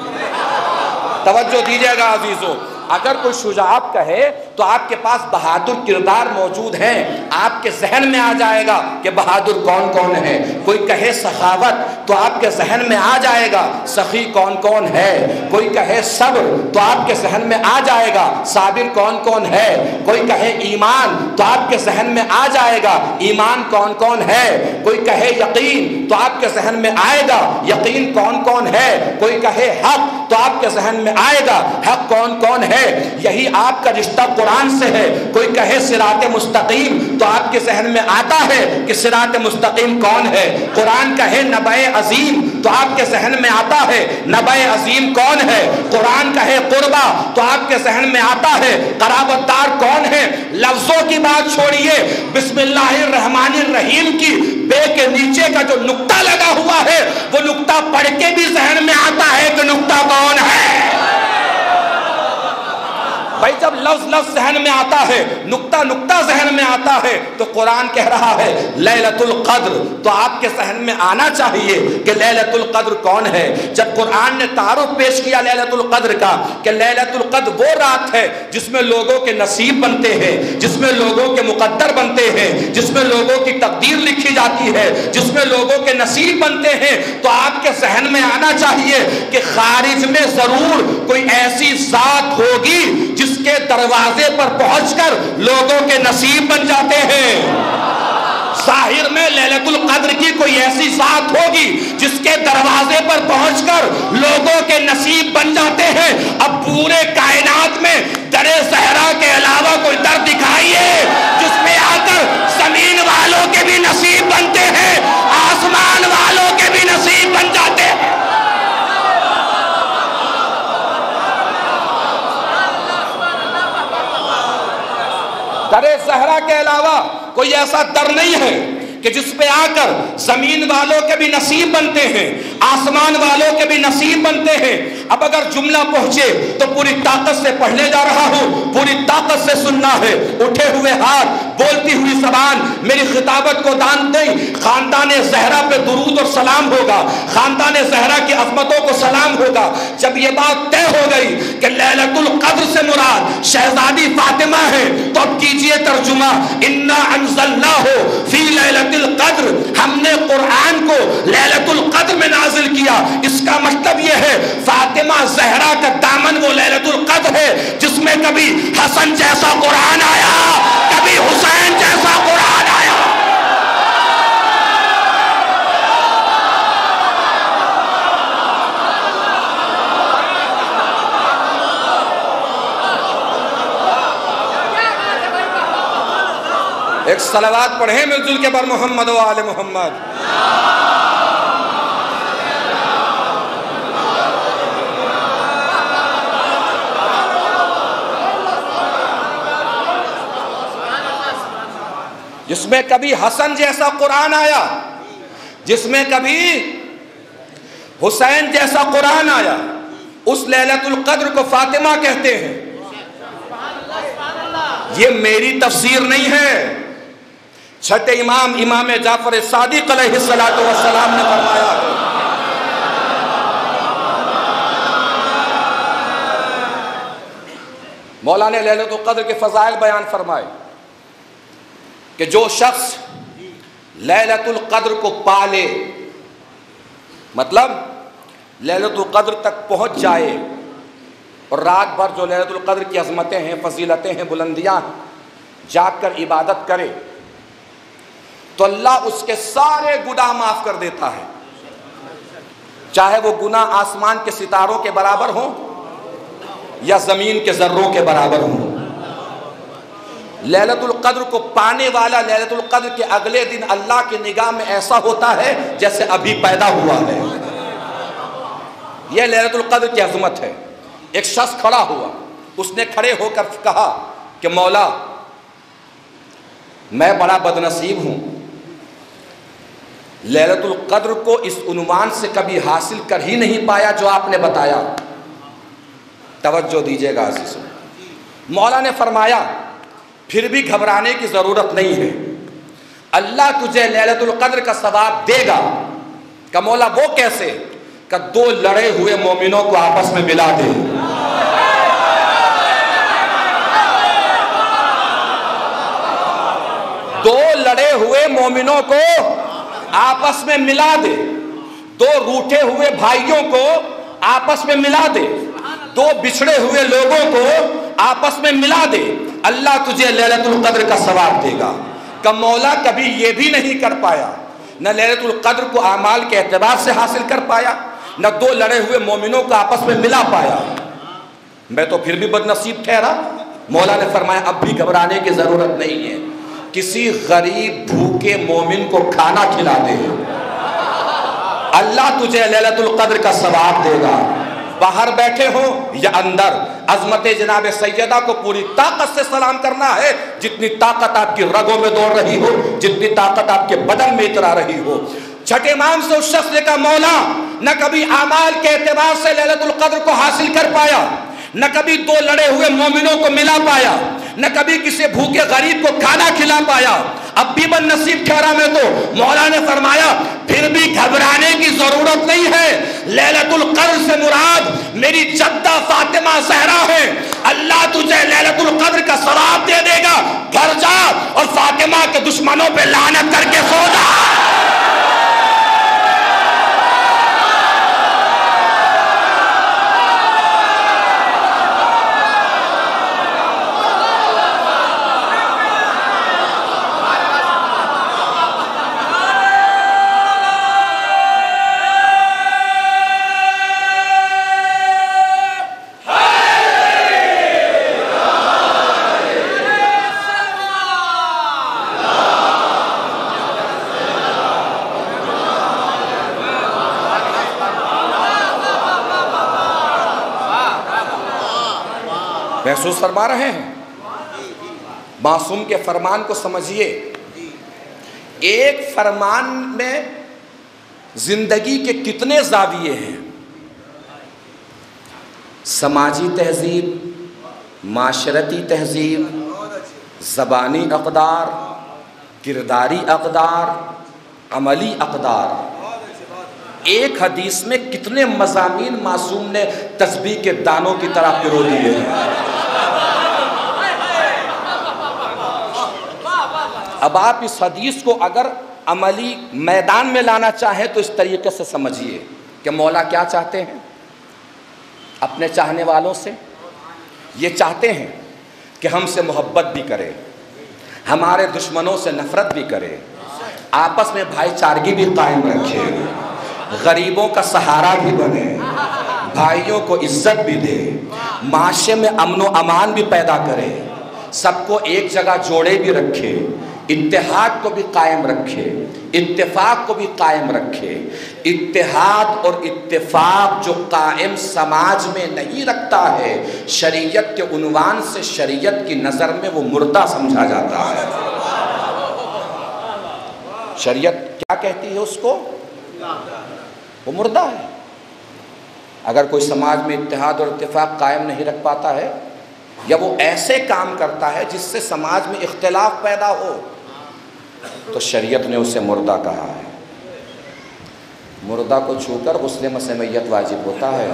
توجہ دیجیے گا عزیزو، اگر کوئی شجاعت کہے تو آپ کے پاس بہادر کردار موجود ہیں، آپ کے ذہن میں آ جائے گا کہ بہادر کون کون ہے۔ کوئی کہے سخاوت تو آپ کے ذہن میں آ جائے گا سخی کون کون ہے۔ کوئی کہے صبر تو آپ کے ذہن میں آ جائے گا صابر کون کون ہے۔ کوئی کہے ایمان تو آپ کے ذہن میں آ جائے گا ایمان کون کون ہے۔ کوئی کہے یقین تو آپ کے ذہن میں آئے گا یقین کون کون ہے۔ کوئی کہے حق تو آپ کے ذہن میں آئے گا حق کون کون ہے۔ یہی آپ کا رشتہ قرآن سے ہے۔ کوئی کہے صراط مستقیم تو آپ کے ذہن میں آتا ہے کہ صراط مستقیم کون ہے۔ قرآن کہے نبأ عظیم تو آپ کے ذہن میں آتا ہے نبأ عظیم کون ہے۔ قرآن کہے قربا تو آپ کے ذہن میں آتا ہے قرابت دار کون ہے۔ لفظوں کی بات چھوڑیے، بسم اللہ الرحمن الرحیم کی بے کے نیچے کا جو نقطہ لگا ہوا ہے وہ نقطہ پڑھ کے بھی ذہن میں آتا ہے کہ نقطہ کون ہے۔ بھائی جب لفظ ذہن میں آتا ہے نقطہ ذہن میں آتا ہے تو قرآن کہہ رہا ہے لیلۃ القدر، تو آپ کے ذہن میں آنا چاہیے کہ لیلۃ القدر کون ہے۔ جب قرآن نے تعارف پیش کیا لیلۃ القدر کا کہ لیلۃ القدر وہ رات ہے جس میں لوگوں کے نصیب بنتے ہیں، جس میں لوگوں کے مقدر بنتے ہیں، جس میں لوگوں کی تقدیر لکھی جاتی ہے، جس میں لوگوں کے نصیب بنتے ہیں، تو آپ کے ذہن میں آنا چاہیے کہ خارج میں ضرور کوئی ایسی ذات ہوگی جس کے دروازے پر پہنچ کر لوگوں کے نصیب بن جاتے ہیں۔ ظاہر میں لیلۃ القدر کی کوئی ایسی ذات ہوگی جس کے دروازے پر پہنچ کر لوگوں کے نصیب بن جاتے ہیں۔ اب پورے کائنات میں در صحرا کے علاوہ کوئی در دکھائیے جس میں آ کر زمین والوں کے بھی نصیب بنتے ہیں، آسمان والوں کے بھی نصیب بن جاتے ہیں۔ در صحرا کے علاوہ کوئی ایسا در نہیں ہے کہ جس پہ آ کر زمین والوں کے بھی نصیب بنتے ہیں، آسمان والوں کے بھی نصیب بنتے ہیں۔ اب اگر جملہ پہنچے تو پوری طاقت سے پڑھنے جا رہا ہوں، پوری طاقت سے سننا ہے، اٹھے ہوئے ہاتھ، بولتی ہوئی زبان میری خطابت کو دان دیں۔ خاندان زہرا پہ درود اور سلام ہوگا، خاندان زہرا کی عظمتوں کو سلام ہوگا۔ جب یہ بات طے ہو گئی کہ لیلۃ القدر سے مراد شہزادی فاطمہ ہے تو اب کیجئے ترجمہ، انا انزلناہ فی لیلۃ القدر، ہم نے قرآن کو لیلۃ القدر میں نازل کیا۔ اس کا مطلب یہ ہے فاطمہ زہرا کا دامن وہ لیلۃ القدر ہے جس میں کبھی حسن جیسا قرآن آیا، کبھی حسین جیسا قرآن آیا۔ ایک صلوات پڑھیں مل جل کے بر محمد و آل محمد۔ جس میں کبھی حسن جیسا قرآن آیا، جس میں کبھی حسین جیسا قرآن آیا، اس لیلۃ القدر کو فاطمہ کہتے ہیں۔ یہ میری تفسیر نہیں ہے، چھٹے امام امام جعفر صادق علیہ السلام نے فرمایا ہے۔ مولا نے لیلۃ القدر کے فضائل بیان فرمائے کہ جو شخص لیلۃ القدر کو پالے، مطلب لیلۃ القدر تک پہنچ جائے اور رات بھر جو لیلۃ القدر کی عظمتیں ہیں، فضیلتیں ہیں، بلندیاں ہیں، جاگ کر عبادت کرے تو اللہ اس کے سارے گناہ معاف کر دیتا ہے، چاہے وہ گناہ آسمان کے ستاروں کے برابر ہوں یا زمین کے ذروں کے برابر ہوں۔ لیلۃ القدر کو پانے والا لیلۃ القدر کے اگلے دن اللہ کی نگاہ میں ایسا ہوتا ہے جیسے ابھی پیدا ہوا ہے۔ یہ لیلۃ القدر کی عظمت ہے۔ ایک شخص کھڑا ہوا، اس نے کھڑے ہو کر کہا کہ مولا میں بڑا بدنصیب ہوں، لیلۃ القدر کو اس عنوان سے کبھی حاصل کر ہی نہیں پایا جو آپ نے بتایا۔ توجہ دیجیے گا عزیزو، مولا نے فرمایا پھر بھی گھبرانے کی ضرورت نہیں ہے، اللہ تجھے لیلۃ القدر کا ثواب دے گا۔ کہ مولا وہ کیسے؟ کہ دو لڑے ہوئے مومنوں کو آپس میں ملا دے۔ دو لڑے ہوئے مومنوں کو آپس میں ملا دے، دو روٹھے ہوئے بھائیوں کو آپس میں ملا دے، دو بچھڑے ہوئے لوگوں کو آپس میں ملا دے، اللہ تجھے لیلۃ القدر کا ثواب دے گا۔ کہ مولا کبھی یہ بھی نہیں کر پایا، نہ لیلۃ القدر کو اعمال کے اعتبار سے حاصل کر پایا، نہ دو لڑے ہوئے مومنوں کو آپس میں ملا پایا، میں تو پھر بھی بدنصیب ٹھہرا۔ مولا نے فرمایا اب بھی گھبرانے کی ضرورت نہیں ہے، کسی غریب بھوکے مومن کو کھانا کھلا دے، اللہ تجھے لیلۃ القدر کا ثواب دے گا۔ باہر بیٹھے ہو یا اندر، عظمت جناب سیدہ کو پوری طاقت سے سلام کرنا ہے، جتنی طاقت آپ کی رگوں میں دوڑ رہی ہو، جتنی طاقت آپ کے بدن میں اترا رہی ہو۔ چھٹے امام سے اس شخص نے کہا مولا نہ کبھی اعمال کے اعتبار سے لیلۃ القدر کو حاصل کر پایا، نہ کبھی دو لڑے ہوئے مومنوں کو ملا پایا، نہ کبھی کسی بھوکے غریب کو کھانا کھلا پایا، اب بھی بد نصیب ٹھہرا میں تو۔ مولا نے فرمایا پھر بھی گھبرانے کی ضرورت نہیں ہے، لیلۃ القدر سے مراد میری جدہ فاطمہ زہرا ہے، اللہ تجھے لیلۃ القدر کا ثواب دے دے گا، گھر جا اور فاطمہ کے دشمنوں پہ لعنت کر کے سو جا۔ محسوس فرما رہے ہیں؟ معصوم کے فرمان کو سمجھیے، ایک فرمان میں زندگی کے کتنے زاویے ہیں، سماجی تہذیب، معاشرتی تہذیب، زبانی اقدار، کرداری اقدار، عملی اقدار۔ ایک حدیث میں کتنے مضامین معصوم نے تسبیح کے دانوں کی طرح پرو دیے ہیں۔ اب آپ اس حدیث کو اگر عملی میدان میں لانا چاہیں تو اس طریقے سے سمجھیے کہ مولا کیا چاہتے ہیں اپنے چاہنے والوں سے؟ یہ چاہتے ہیں کہ ہم سے محبت بھی کرے، ہمارے دشمنوں سے نفرت بھی کرے، آپس میں بھائی چارگی بھی قائم رکھے، غریبوں کا سہارا بھی بنے، بھائیوں کو عزت بھی دے، معاشرے میں امن و امان بھی پیدا کرے، سب کو ایک جگہ جوڑے بھی رکھے، اتحاد کو بھی قائم رکھے، اتفاق کو بھی قائم رکھے۔ اتحاد اور اتفاق جو قائم سماج میں نہیں رکھتا ہے، شریعت کے عنوان سے شریعت کی نظر میں وہ مردہ سمجھا جاتا ہے۔ شریعت کیا کہتی ہے اس کو؟ وہ مردہ ہے۔ اگر کوئی سماج میں اتحاد اور اتفاق قائم نہیں رکھ پاتا ہے، یا وہ ایسے کام کرتا ہے جس سے سماج میں اختلاف پیدا ہو، تو شریعت نے اسے مردہ کہا ہے۔ مردہ کو چھو کر غسل مسح میت واجب ہوتا ہے۔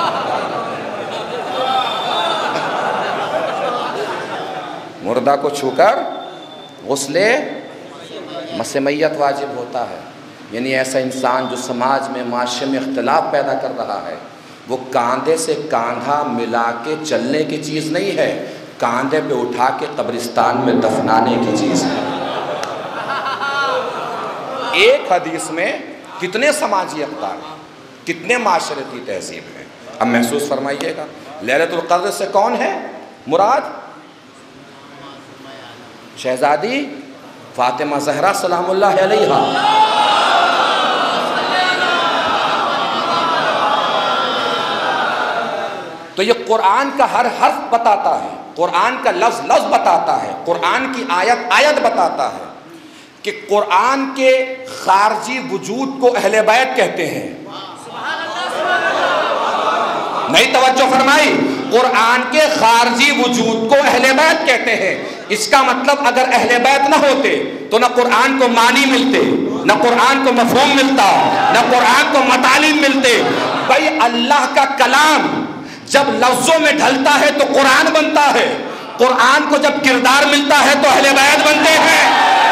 مردہ کو چھو کر غسل مسح میت واجب ہوتا ہے۔ یعنی ایسا انسان جو سماج میں، معاشرے میں اختلاف پیدا کر رہا ہے، وہ کاندھے سے کاندھا ملا کے چلنے کی چیز نہیں ہے، کاندھے پہ اٹھا کے قبرستان میں دفنانے کی چیز ہے۔ ایک حدیث میں کتنے سماجی اقدار ہیں، کتنے معاشرتی تہذیب ہیں۔ اب محسوس فرمائیے گا، لیلۃ القدر سے کون ہے مراد؟ شہزادی فاطمہ زہرا سلام اللہ علیہا۔ تو یہ قرآن کا ہر حرف بتاتا ہے، قرآن کا لفظ لفظ بتاتا ہے، قرآن کی آیت آیت بتاتا ہے کہ قرآن کے خارجی وجود کو اہل بیت کہتے ہیں۔ نہیں توجہ فرمائی؟ قرآن کے خارجی وجود کو اہل بیت کہتے ہیں۔ اس کا مطلب اگر اہل بیت نہ ہوتے تو نہ قرآن کو معنی ملتے، نہ قرآن کو مفہوم ملتا، نہ قرآن کو مطالب ملتے۔ بھائی اللہ کا کلام جب لفظوں میں ڈھلتا ہے تو قرآن بنتا ہے، قرآن کو جب کردار ملتا ہے تو اہل بیت بنتے ہیں۔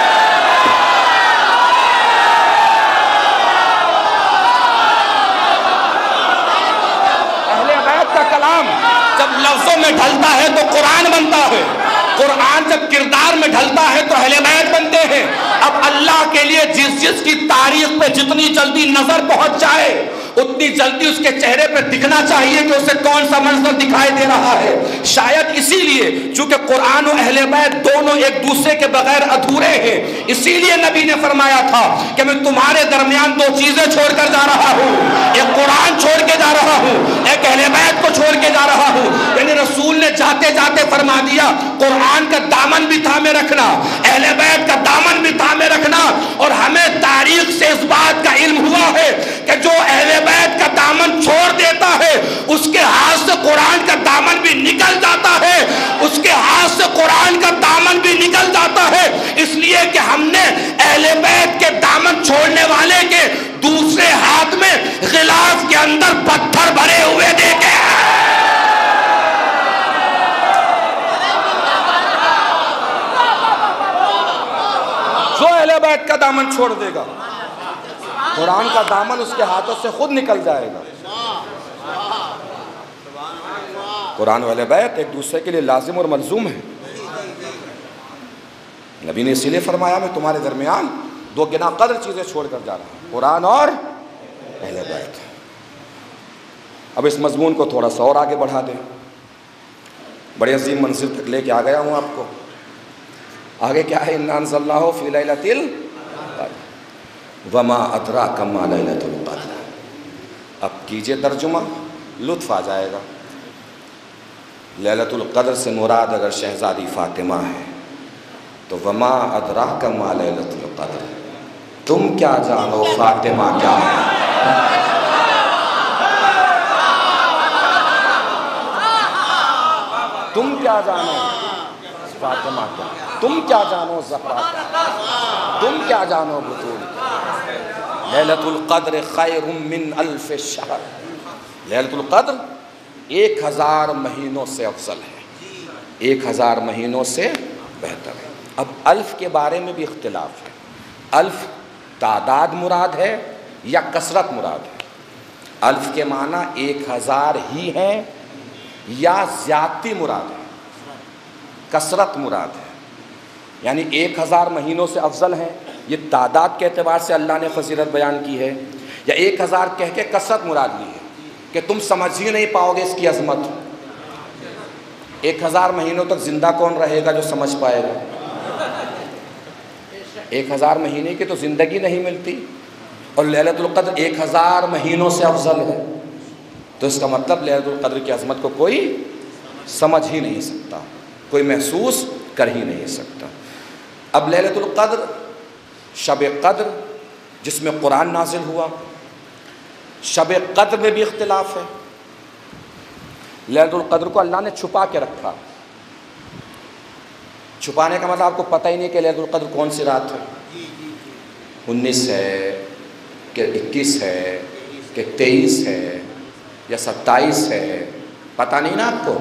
اہل بیت کا کلام جب لفظوں میں ڈھلتا ہے تو قرآن بنتا ہے، قرآن جب کردار میں ڈھلتا ہے تو اہل بیت بنتے ہیں۔ اب اللہ کے لیے جس کی تاریخ پہ جتنی جلدی نظر پہنچ جائے اتنی جلدی اس کے چہرے پہ دکھنا چاہیے کہ اسے کون سا منظر دکھائی دے رہا ہے۔ شاید اسی لیے چونکہ قرآن و اہل بیت دونوں ایک دوسرے کے بغیر ادھورے ہیں، اسی لیے نبی نے فرمایا تھا کہ میں تمہارے درمیان دو چیزیں چھوڑ کر جا رہا ہوں، ایک قرآن چھوڑ کے جا رہا ہوں، ایک اہل بیت کو چھوڑ کے جا رہا ہوں۔ یعنی رسول نے جاتے جاتے فرما دیا قرآن کا دامن بھی تھامے رکھنا، اہل بیت کا دامن بھی تھامے رکھنا۔ اور ہمیں تاریخ سے اس بات کا علم ہوا ہے کہ جو اہل بیت کا دامن چھوڑ دیتا ہے اس کے ہاتھ سے قرآن کا دامن بھی نکل جاتا ہے، اس کے ہاتھ سے قرآن کا دامن بھی نکل جاتا ہے۔ اس لیے کہ ہم نے اہل بیت کے دامن چھوڑنے والے کے دوسرے ہاتھ میں غلاف کے اندر پتھر بھرے ہوئے دیکھے ہیں۔ جو اہل بیت کا دامن چھوڑ دے گا قرآن کا دامن اس کے ہاتھوں سے خود نکل جائے گا۔ قرآن و اہل بیت ایک دوسرے کے لیے لازم اور ملزوم ہے۔ نبی نے اسی لیے فرمایا میں تمہارے درمیان دو گنا قدر چیزیں چھوڑ کر جا رہا ہوں، قرآن اور اہل بیت۔ اب اس مضمون کو تھوڑا سا اور آگے بڑھا دیں، بڑے عظیم منزل تک لے کے آ گیا ہوں آپ کو۔ آگے کیا ہے؟ اِنَّا أَنزَلْنَاهُ فِي لَيْلَةِ الْقَدْرِ وَمَا أَدْرَاكَ مَا لَيْلَةُ الْقَدْرِ۔ اب کیجئے ترجمہ، لطف آ جائے گا۔ لیلۃ القدر سے مراد اگر شہزادی فاطمہ ہے تو وَمَا أَدْرَاكَ مَا لَيْلَةُ الْقَدْرِ، تم کیا جانو فاطمہ کیا ہے؟ تم کیا جانو فاطمہ کیا ہے؟ تم کیا جانو زہرا کیا ہے؟ تم کیا جانو بطول کیا ہے؟ لیلۃ القدر خیر من الف شہر۔ لیلۃ القدر 1000 مہینوں سے افضل ہے، 1000 مہینوں سے بہتر ہے۔ اب الف کے بارے میں بھی اختلاف ہے، الف تعداد مراد ہے یا کثرت مراد ہے؟ الف کے معنی 1000 ہی ہیں یا زیادتی مراد ہے، کثرت مراد ہے؟ یعنی 1000 مہینوں سے افضل ہیں، یہ تعداد کے اعتبار سے اللہ نے فضیلت بیان کی ہے، یا 1000 کہہ کے کثرت مراد لی ہے کہ تم سمجھ ہی نہیں پاؤ گے اس کی عظمت؟ 1000 مہینوں تک زندہ کون رہے گا جو سمجھ پائے گا؟ 1000 مہینے کی تو زندگی نہیں ملتی، اور لیلۃ القدر 1000 مہینوں سے افضل ہے، تو اس کا مطلب لیلۃ القدر کی عظمت کو کوئی سمجھ ہی نہیں سکتا، کوئی محسوس کر ہی نہیں سکتا۔ اب لیلۃ القدر شب قدر جس میں قرآن نازل ہوا، شب قدر میں بھی اختلاف ہے۔ لیلۃ القدر کو اللہ نے چھپا کے رکھا۔ چھپانے کا مطلب آپ کو پتہ ہی نہیں کہ لیلۃ القدر کون سی رات ہے، 19 ہے کہ 21 ہے کہ 23 ہے یا 27 ہے، پتہ نہیں نا آپ کو۔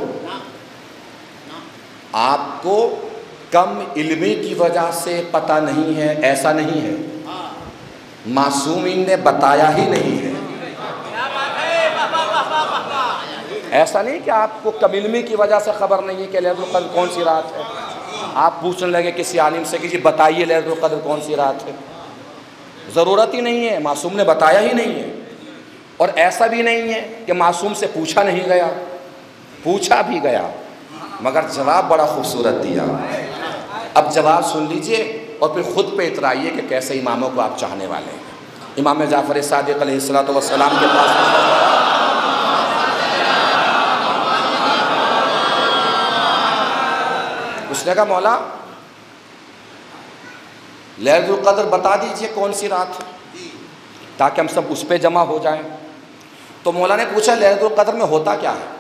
آپ کو کم علمی کی وجہ سے پتہ نہیں ہے ایسا نہیں ہے، معصومین نے بتایا ہی نہیں ہے۔ ایسا نہیں کہ آپ کو کم علمی کی وجہ سے خبر نہیں ہے کہ لیلۃ القدر کون سی رات ہے، آپ پوچھنے لگے کسی عالم سے کہ جی بتائیے لیلۃ القدر کون سی رات ہے، ضرورت ہی نہیں ہے، معصوم نے بتایا ہی نہیں ہے۔ اور ایسا بھی نہیں ہے کہ معصوم سے پوچھا نہیں گیا، پوچھا بھی گیا مگر جواب بڑا خوبصورت دیا۔ اب جواب سن لیجئے اور پھر خود پہ اترائیے کہ کیسے اماموں کو آپ چاہنے والے ہیں۔ امام جعفر صادق علیہ السلام کے پاس اس نے کہا مولا لیلۃ القدر بتا دیجئے کون سی رات ہے تاکہ ہم سب اس پہ جمع ہو جائیں۔ تو مولا نے پوچھا لیلۃ القدر میں ہوتا کیا ہے؟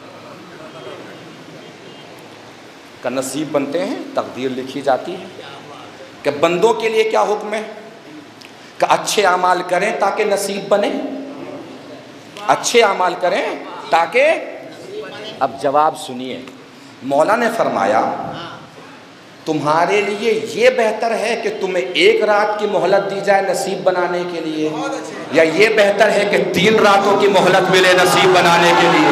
کہ نصیب بنتے ہیں، تقدیر لکھی جاتی ہے۔ کہ بندوں کے لیے کیا حکم ہے؟ کہ اچھے اعمال کریں تاکہ نصیب بنے، اچھے اعمال کریں تاکہ۔ اب جواب سنیے، مولا نے فرمایا تمہارے لیے یہ بہتر ہے کہ تمہیں 1 رات کی مہلت دی جائے نصیب بنانے کے لیے، یا یہ بہتر ہے کہ 3 راتوں کی مہلت ملے نصیب بنانے کے لیے؟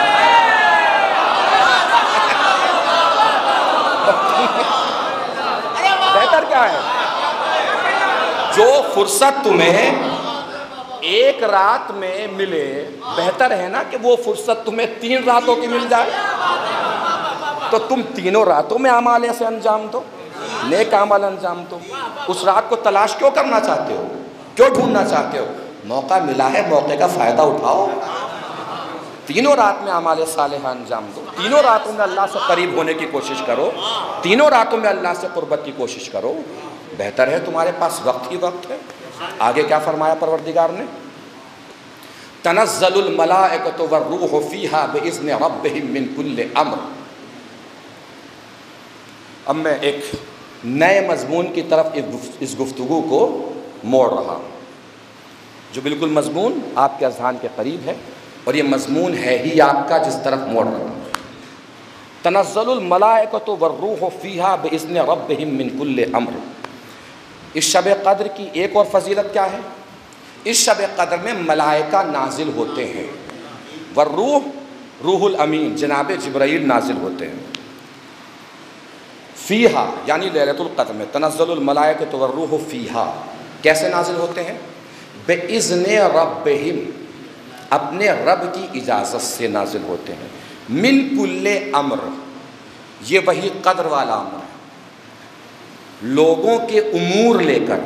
بہتر کیا ہے؟ جو فرصت تمہیں 1 رات میں ملے بہتر ہے نا کہ وہ فرصت تمہیں 3 راتوں کی مل جائے۔ تو تم 3 راتوں میں اعمال ایسے انجام دو، نیک عمل انجام دو۔ اس رات کو تلاش کیوں کرنا چاہتے ہو، کیوں ڈھونڈنا چاہتے ہو؟ موقع ملا ہے، موقع کا فائدہ اٹھاؤ۔ 3 رات میں اعمال صالحہ انجام دو، 3 راتوں میں اللہ سے قریب ہونے کی کوشش کرو، 3 راتوں میں اللہ سے قربت کی کوشش کرو۔ بہتر ہے تمہارے پاس وقت ہی وقت ہے۔ آگے کیا فرمایا پروردگار نے؟ تنزل الملائکۃ والروح فیہا باذن ربہم من کل امر۔ اب میں ایک نئے مضمون کی طرف اس گفتگو کو موڑ رہا ہوں، جو بالکل مضمون آپ کے اذہان کے قریب ہے، اور یہ مضمون ہے ہی آپ کا جس طرف موڑ رہا ہوں۔ تنزل الملائکۃ والروح فیہا باذن ربہم من کل امر۔ اس شب قدر کی ایک اور فضیلت کیا ہے؟ اس شب قدر میں ملائکہ نازل ہوتے ہیں، والروح، روح الامین جناب جبرائیل نازل ہوتے ہیں۔ فیہا یعنی لیلۃ القدر میں، تنزل الملائکۃ والروح فیہا کیسے نازل ہوتے ہیں؟ بِإِذْنِ رَبِّهِمْ، اپنے رب کی اجازت سے نازل ہوتے ہیں۔ من کل امر، یہ وہی قدر والا امر ہے، لوگوں کے امور لے کر،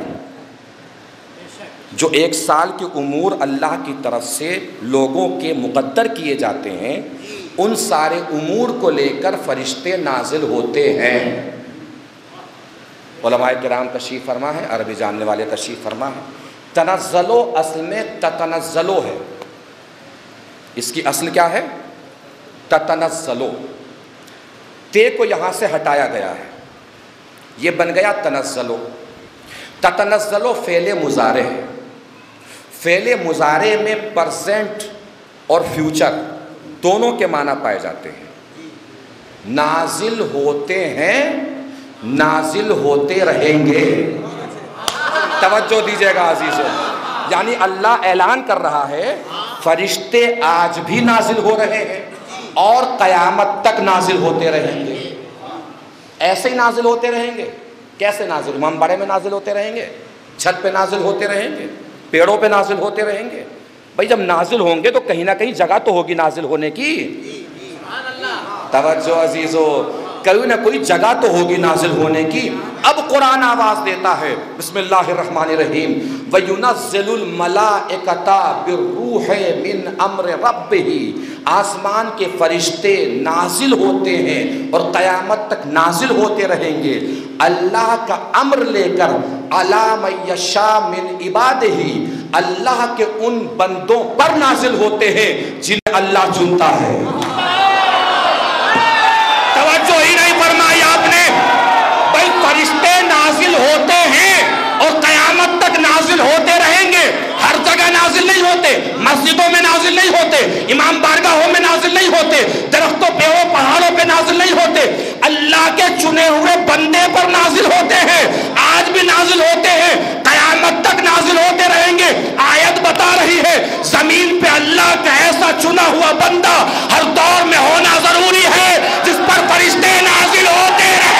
جو 1 سال کے امور اللہ کی طرف سے لوگوں کے مقدر کیے جاتے ہیں، ان سارے امور کو لے کر فرشتے نازل ہوتے ہیں۔ علماء کرام تشریف فرما ہے، عربی جاننے والے تشریف فرما ہے۔ تنزلو اصل میں تتنزلو ہے، اس کی اصل کیا ہے؟ تتنزلو، تے کو یہاں سے ہٹایا گیا ہے، یہ بن گیا تنزلو۔ تتنزلو فعل مضارع ہے، فعل مضارع میں پرزنٹ اور فیوچر دونوں کے معنی پائے جاتے ہیں۔ نازل ہوتے ہیں، نازل ہوتے رہیں گے۔ توجہ دیجیے گا عزیزو، یعنی اللہ اعلان کر رہا ہے فرشتے آج بھی نازل ہو رہے ہیں اور قیامت تک نازل ہوتے رہیں گے۔ ایسے ہی نازل ہوتے رہیں گے۔ کیسے نازل؟ امامباڑے میں نازل ہوتے رہیں گے، چھت پہ نازل ہوتے رہیں گے، پیڑوں پہ نازل ہوتے رہیں گے۔ بھائی جب نازل ہوں گے تو کہیں نہ کہیں جگہ تو ہوگی نازل ہونے کی۔ توجہ عزیزو، کوئی نہ کوئی جگہ تو ہوگی نازل ہونے کی. اب قرآن آواز دیتا ہے, بسم اللہ الرحمن الرحیم, وَيُنَزِّلُ الْمَلَائِكَةَ بِالرُّوحِ مِنْ أَمْرِ رَبِّهِ, آسمان کے فرشتے نازل ہوتے ہیں اور قیامت تک نازل ہوتے رہیں گے اللہ کا امر لے کر, عَلَىٰ مَن یَشَاءُ مِنْ عِبَادِهِ, اللہ کے ان بندوں پر نازل ہوتے ہیں جنہیں اللہ چنتا ہے. توجہ ہی نہیں فرمائی آپ نے. بھائی فرشتے نازل ہوتے ہیں اور قیامت تک نازل ہوتے رہیں گے. ہر جگہ نازل نہیں ہوتے, مسجدوں میں نازل نہیں ہوتے, امام بارگاہوں میں نازل نہیں ہوتے, درختوں پہ ہو پہاڑوں پہ نازل نہیں ہوتے, اللہ کے چنے ہوئے بندے پر نازل ہوتے ہیں. آج بھی نازل ہوتے ہیں, قیامت تک نازل ہوتے رہیں گے. آیت بتا رہی ہے زمین پہ اللہ کا ایسا چنا ہوا بندہ ہر دور میں ہونا ضروری ہے جس پر فرشتے نازل ہوتے رہیں.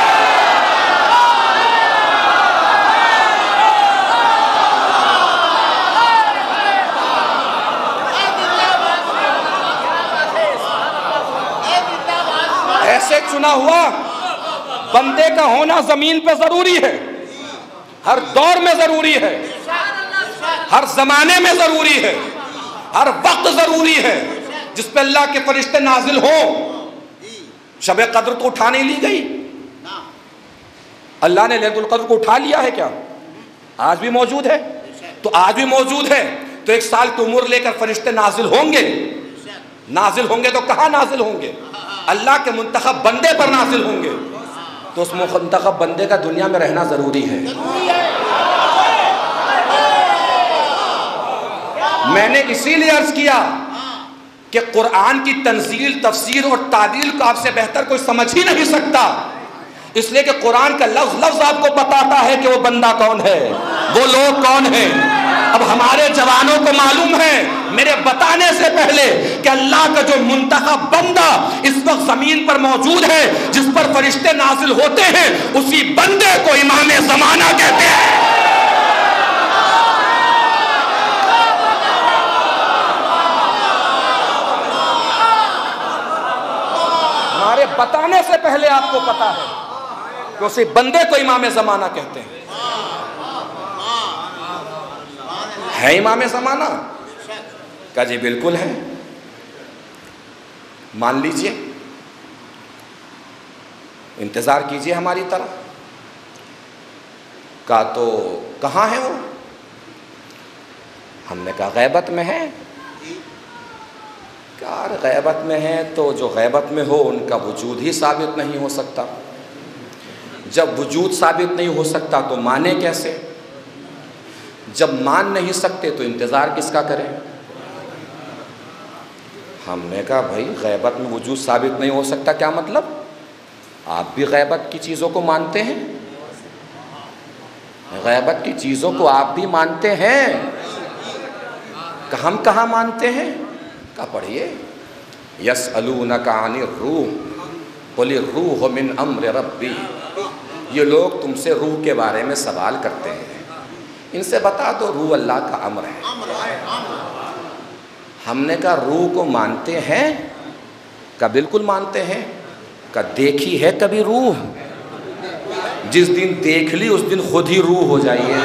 ایسے چنا ہوا بندے کا ہونا زمین پہ ضروری ہے, ہر دور میں ضروری ہے, ہر زمانے میں ضروری ہے, ہر وقت ضروری ہے, جس پہ اللہ کے فرشتے نازل ہوں. شب قدر تو اٹھا نہیں لی گئی, اللہ نے لیلۃ القدر کو اٹھا لیا ہے کیا؟ آج بھی موجود ہے. تو آج بھی موجود ہے تو ایک سال کی عمر لے کر فرشتے نازل ہوں گے. نازل ہوں گے تو کہاں نازل ہوں گے؟ اللہ کے منتخب بندے پر نازل ہوں گے. تو اس منتخب بندے کا دنیا میں رہنا ضروری ہے. میں نے اسی لیے عرض کیا کہ قرآن کی تنزیل, تفسیر اور تعدیل کو آپ سے بہتر کوئی سمجھ ہی نہیں سکتا, اس لیے کہ قرآن کا لفظ آپ کو بتاتا ہے کہ وہ بندہ کون ہے, وہ لوگ کون ہیں. اب ہمارے جوانوں کو معلوم ہے میرے بتانے سے پہلے کہ اللہ کا جو منتخب بندہ اس وقت زمین پر موجود ہے, جس پر فرشتے نازل ہوتے ہیں, اسی بندے کو امام زمانہ کہتے ہیں. ہمارے بتانے سے پہلے آپ کو پتا ہے کہ اسی بندے کو امام زمانہ کہتے ہیں. ہے امام زمانہ؟ کہا جی بالکل ہے, مان لیجئے, انتظار کیجئے ہماری طرح. کہا تو کہاں ہے وہ؟ ہم نے کہا غیبت میں ہے. کہا غیبت میں ہے تو جو غیبت میں ہو ان کا وجود ہی ثابت نہیں ہو سکتا. جب وجود ثابت نہیں ہو سکتا تو مانے کیسے؟ جب مان نہیں سکتے تو انتظار کس کا کریں؟ ہم نے کہا بھائی غیبت میں وجود ثابت نہیں ہو سکتا, کیا مطلب؟ آپ بھی غیبت کی چیزوں کو مانتے ہیں؟ غیبت کی چیزوں کو آپ بھی مانتے ہیں؟ کہ ہم کہاں مانتے ہیں؟ کہا پڑھیے, یسألونک عن الروح قل الروح من امر ربی. یہ لوگ تم سے روح کے بارے میں سوال کرتے ہیں, ان سے بتا دو روح اللہ کا امر ہے. ہم نے کہا روح کو مانتے ہیں؟ کہا بالکل مانتے ہیں. کہا دیکھی ہے کبھی روح؟ جس دن دیکھ لی اس دن خود ہی روح ہو جائیے.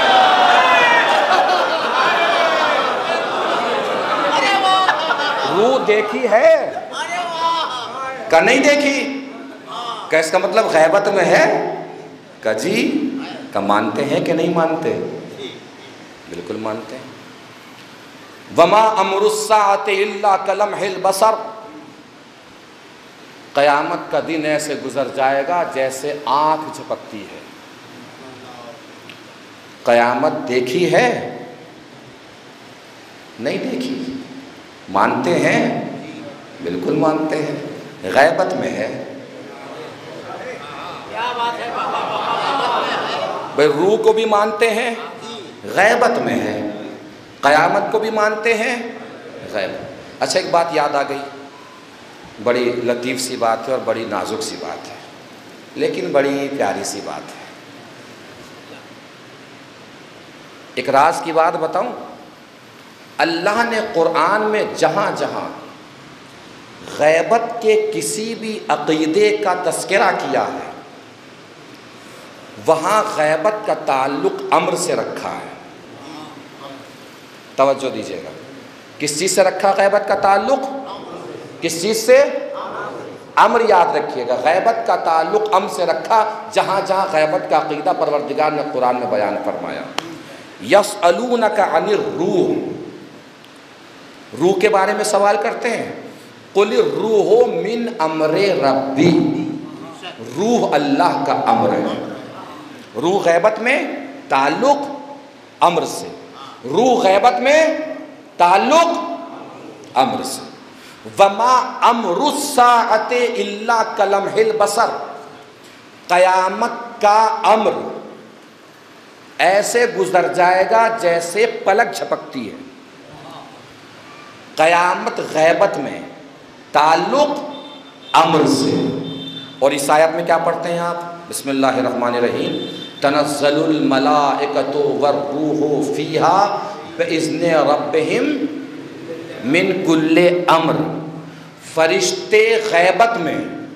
روح دیکھی ہے؟ کہا نہیں دیکھی. کہا اس کا مطلب غیبت میں ہے؟ کہا جی. کہا مانتے ہیں کہ نہیں مانتے؟ بالکل مانتے ہیں. وما امر الساعۃ الا کلمح البصر. قیامت کا دن ایسے گزر جائے گا جیسے آنکھ جھپکتی ہے. قیامت دیکھی ہے؟ نہیں دیکھی. مانتے ہیں؟ بالکل مانتے ہیں. غیبت میں ہے. بھئی روح کو بھی مانتے ہیں, غیبت میں ہے. قیامت کو بھی مانتے ہیں, غیب. اچھا ایک بات یاد آ گئی, بڑی لطیف سی بات ہے اور بڑی نازک سی بات ہے, لیکن بڑی پیاری سی بات ہے. ایک راز کی بات بتاؤں. اللہ نے قرآن میں جہاں جہاں غیبت کے کسی بھی عقیدے کا تذکرہ کیا ہے وہاں غیبت کا تعلق امر سے رکھا ہے. توجہ دیجیے گا. کس چیز سے رکھا غیبت کا تعلق؟ کس چیز سے؟ امر. یاد رکھیے گا غیبت کا تعلق امر سے رکھا جہاں جہاں غیبت کا عقیدہ پروردگار نے قرآن میں بیان فرمایا. یسألونک عن الروح، روح کے بارے میں سوال کرتے ہیں. قل الروح من امر ربی، روح اللہ کا امر ہے. روح غیبت میں تعلق امر سے، روح غیبت میں تعلق امر سے. وما امر الساعۃ الا کلمح البصر، قیامت کا امر ایسے گزر جائے گا جیسے پلک جھپکتی ہے. قیامت غیبت میں تعلق امر سے. اور اس آیت میں کیا پڑھتے ہیں آپ؟ بسم اللہ الرحمن الرحیم. تنزل الملائکۃ والروح فیہا بإذن ربہم من کل امر. فرشتے غیبت میں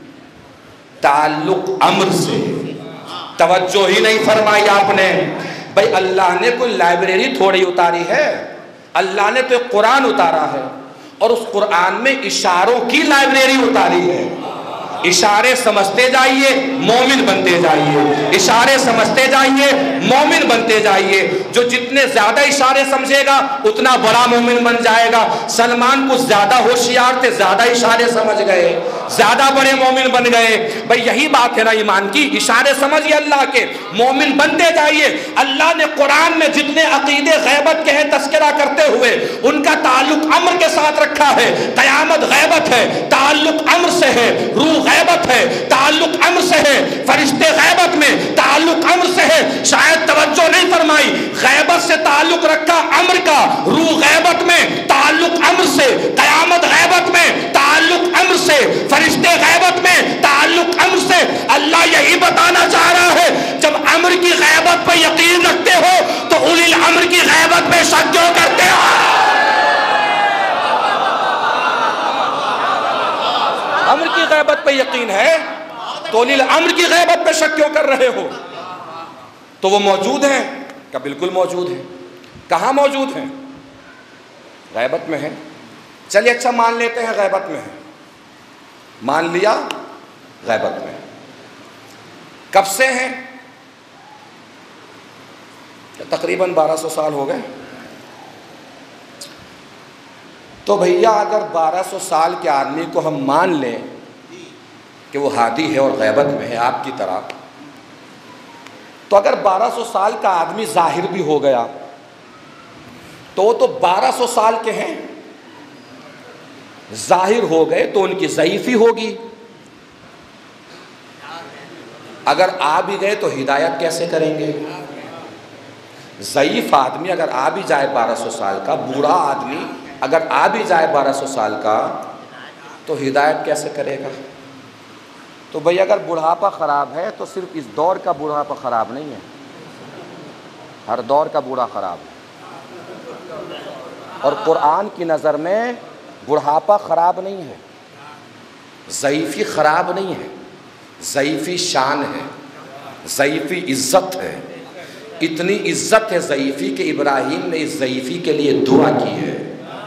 تعلق امر سے. توجہ ہی نہیں فرمائی آپ نے. بھائی اللہ نے کوئی لائبریری تھوڑی اتاری ہے، اللہ نے تو قرآن اتارا ہے اور اس قرآن میں اشاروں کی لائبریری اتاری ہے. اشارے سمجھتے جائیے مومن بنتے جائیے، اشارے سمجھتے جائیے مومن بنتے جائیے. جو جتنے زیادہ اشارے سمجھے گا اتنا بڑا مومن بن جائے گا. سلمان کو زیادہ ہوشیار تھے، زیادہ اشارے سمجھ گئے، زیادہ بڑے مومن بن گئے. بھئی یہی بات ہے نا ایمان کی. اشارے سمجھیے اللہ کے، مومن بنتے جائیے. اللہ نے قرآن میں جتنے عقیدے غیبت کے ہیں تذکرہ کرتے ہوئے ان کا تعلق امر کے ساتھ رکھا ہے. قیامت غیبت ہے، تعلق امر سے ہے. روح غیبت ہے، تعلق امر سے ہے. فرشتے غیبت میں تعلق امر سے ہے. شاید توجہ نہیں فرمائی. غیبت سے تعلق رکھا امر کا، روح غیبت میں تعلق امر سے، قیامت غیبت میں تعلق امر سے، فرشتے غیبت میں تعلق امر سے. اللہ یہی بتانا چاہ رہا ہے جب امر کی غیبت پہ یقین رکھتے ہو تو اولی الامر کی غیبت پہ شک کیوں کرتے ہو؟ امر کی غیبت پہ یقین ہے تو اولی الامر کی غیبت پہ شک کیوں کر رہے ہو؟ تو وہ موجود ہیں کہ بالکل موجود ہیں. کہاں موجود ہیں؟ غیبت میں ہیں. چلیے اچھا مان لیتے ہیں غیبت میں ہیں. مان لیا غیبت میں. کب سے ہیں؟ تقریباً 1200 سال ہو گئے. تو بھیا اگر 1200 سال کے آدمی کو ہم مان لیں کہ وہ ہادی ہے اور غیبت میں ہے آپ کی طرح، تو اگر 1200 سال کا آدمی ظاہر بھی ہو گیا تو وہ تو 1200 سال کے ہیں، ظاہر ہو گئے تو ان کی ضعیفی ہوگی. اگر آ بھی گئے تو ہدایت کیسے کریں گے؟ ضعیف آدمی اگر آ بھی جائے 1200 سال کا، بوڑھا آدمی اگر آ بھی جائے 1200 سال کا تو ہدایت کیسے کرے گا؟ تو بھئی اگر بڑھاپا خراب ہے تو صرف اس دور کا بڑھاپا خراب نہیں ہے، ہر دور کا بوڑھا خراب ہے. اور قرآن کی نظر میں بڑھاپا خراب نہیں ہے، ضعیفی خراب نہیں ہے، ضعیفی شان ہے، ضعیفی عزت ہے. اتنی عزت ہے ضعیفی کہ ابراہیم نے اس ضعیفی کے لیے دعا کی ہے.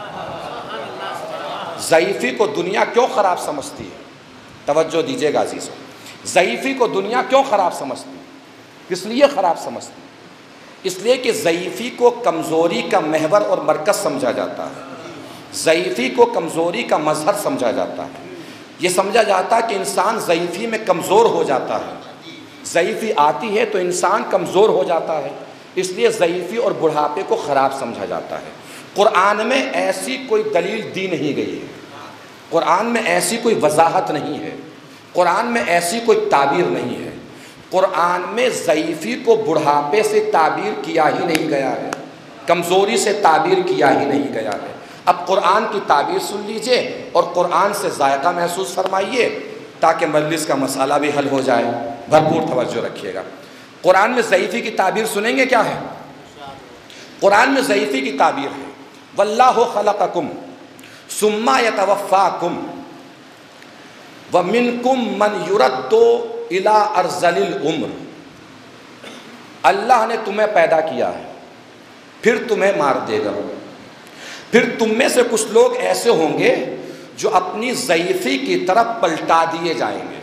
ضعیفی کو دنیا کیوں خراب سمجھتی ہے؟ توجہ دیجیے گا عزیزوں. ضعیفی کو دنیا کیوں خراب سمجھتی ہے؟ کس لیے خراب سمجھتی ہے؟ اس لیے کہ ضعیفی کو کمزوری کا محور اور مرکز سمجھا جاتا ہے. ضعیفی کو کمزوری کا مظہر سمجھا جاتا ہے. یہ سمجھا جاتا ہے کہ انسان ضعیفی میں کمزور ہو جاتا ہے، ضعیفی آتی ہے تو انسان کمزور ہو جاتا ہے. اس لیے ضعیفی اور بڑھاپے کو خراب سمجھا جاتا ہے. قرآن میں ایسی کوئی دلیل دی نہیں گئی ہے، قرآن میں ایسی کوئی وضاحت نہیں ہے، قرآن میں ایسی کوئی تعبیر نہیں ہے. قرآن میں ضعیفی کو بڑھاپے سے تعبیر کیا ہی نہیں گیا ہے، کمزوری سے تعبیر کیا ہی نہیں گیا ہے. اب قرآن کی تعبیر سن لیجئے اور قرآن سے ذائقہ محسوس فرمائیے تاکہ مجلس کا مسئلہ بھی حل ہو جائے. بھرپور توجہ رکھیے گا. قرآن میں ضعیفی کی تعبیر سنیں گے کیا ہے؟ قرآن میں ضعیفی کی تعبیر ہے واللہ خلقکم ثم یتوفاکم وَمِنْكُمْ مَنْ يُرَدُّ إِلَىٰ أَرْذَلِ الْعُمْرِ، اللہ نے تمہیں پیدا کیا ہے پھر تمہیں مار دے گا. پھر تم میں سے کچھ لوگ ایسے ہوں گے جو اپنی ضعیفی کی طرف پلٹا دیے جائیں گے.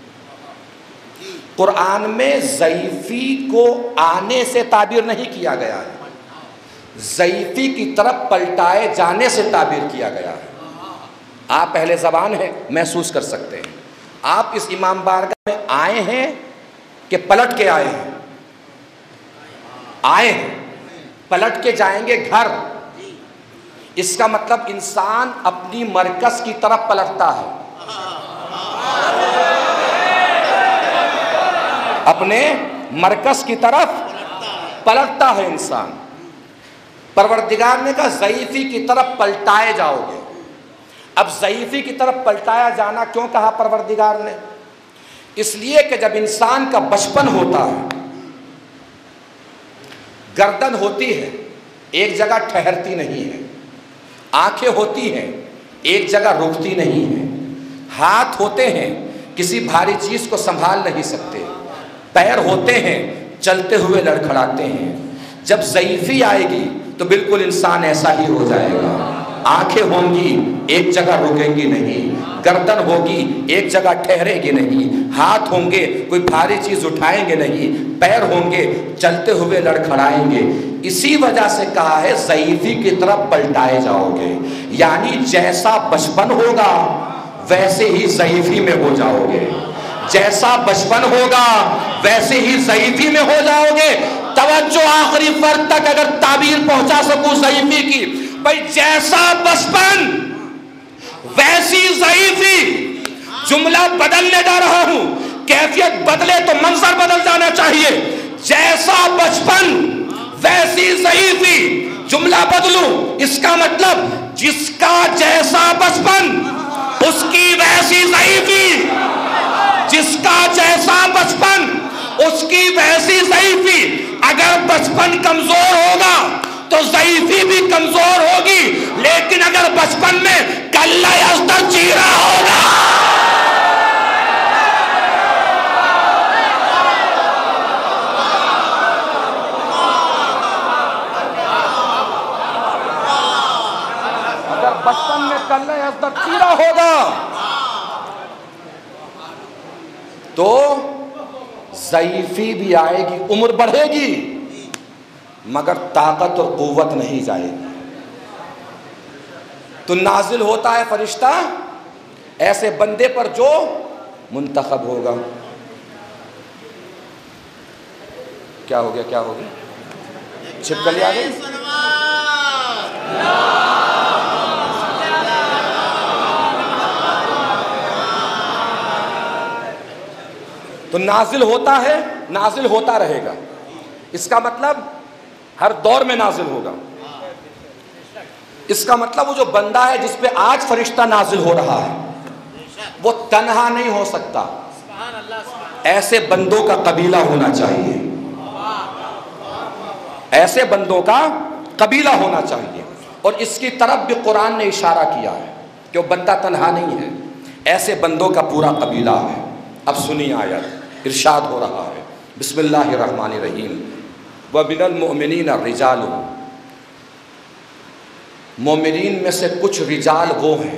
قرآن میں ضعیفی کو آنے سے تعبیر نہیں کیا گیا ہے، ضعیفی کی طرف پلٹائے جانے سے تعبیر کیا گیا ہے. آپ اہل زبان ہیں، محسوس کر سکتے ہیں. آپ اس امام بارگاہ میں آئے ہیں کہ پلٹ کے آئے ہیں؟ آئے ہیں، پلٹ کے جائیں گے گھر. اس کا مطلب انسان اپنی مرکز کی طرف پلٹتا ہے، اپنے مرکز کی طرف پلٹتا ہے انسان. پروردگار نے کہا ضعیفی کی طرف پلٹائے جاؤ گے. اب ضعیفی کی طرف پلٹایا جانا کیوں کہا پروردگار نے؟ اس لیے کہ جب انسان کا بچپن ہوتا ہے، گردن ہوتی ہے ایک جگہ ٹھہرتی نہیں ہے، آنکھیں ہوتی ہیں ایک جگہ رکتی نہیں ہے، ہاتھ ہوتے ہیں کسی بھاری چیز کو سنبھال نہیں سکتے، پیر ہوتے ہیں چلتے ہوئے لڑکھڑاتے ہیں. جب ضعیفی آئے گی تو بالکل انسان ایسا ہی ہو جائے گا. آنکھیں ہوں گی ایک جگہ رکیں گی نہیں، گردن ہوگی ایک جگہ ٹھہرے گی نہیں، ہاتھ ہوں گے کوئی بھاری چیز اٹھائیں گے نہیں، پیر ہوں گے چلتے ہوئے لڑکھڑائیں گے. اسی وجہ سے کہا ہے ضعیفی کی طرف پلٹائے جاؤ گے، یعنی جیسا بچپن ہوگا ویسے ہی ضعیفی میں ہو جاؤ گے. جیسا بچپن ہوگا ویسے ہی ضعیفی میں ہو جاؤ گے. توجہ آخری فرد تک اگر تعبیر پہنچا سکوں ضعیفی کی، بھائی جیسا بچپن ویسی ضعیفی. جملہ بدلنے جا رہا ہوں، کیفیت بدلے تو منظر بدل جانا چاہیے. جیسا بچپن ویسی ضعیفی. جملہ بدلوں، اس کا مطلب جس کا جیسا بچپن اس کی ویسی ضعیفی، جس کا جیسا بچپن اس کی ویسی ضعیفی. اگر بچپن کمزور ہوگا تو ضعیفی بھی کمزور ہوگی، لیکن اگر بچپن میں کلہ ازدر چیرا ہوگا، اگر بچپن میں کلہ ازدر چیرا ہوگا تو ضعیفی بھی آئے گی، عمر بڑھے گی، مگر طاقت اور قوت نہیں جائے گی. تو نازل ہوتا ہے فرشتہ ایسے بندے پر جو منتخب ہوگا. کیا ہو گیا، کیا ہو گیا؟ چھپکلی آ گئی؟ تو نازل ہوتا ہے، نازل ہوتا رہے گا. اس کا مطلب ہر دور میں نازل ہوگا. اس کا مطلب وہ جو بندہ ہے جس پہ آج فرشتہ نازل ہو رہا ہے وہ تنہا نہیں ہو سکتا. ایسے بندوں کا قبیلہ ہونا چاہیے، ایسے بندوں کا قبیلہ ہونا چاہیے. اور اس کی طرف بھی قرآن نے اشارہ کیا ہے کہ وہ بندہ تنہا نہیں ہے، ایسے بندوں کا پورا قبیلہ ہے. اب سنیے آیت، ارشاد ہو رہا ہے بسم اللہ الرحمن الرحیم. وَمِنَ الْمُؤْمِنِينَ الرِّجَالُ، مومنین میں سے کچھ رجال وہ ہیں،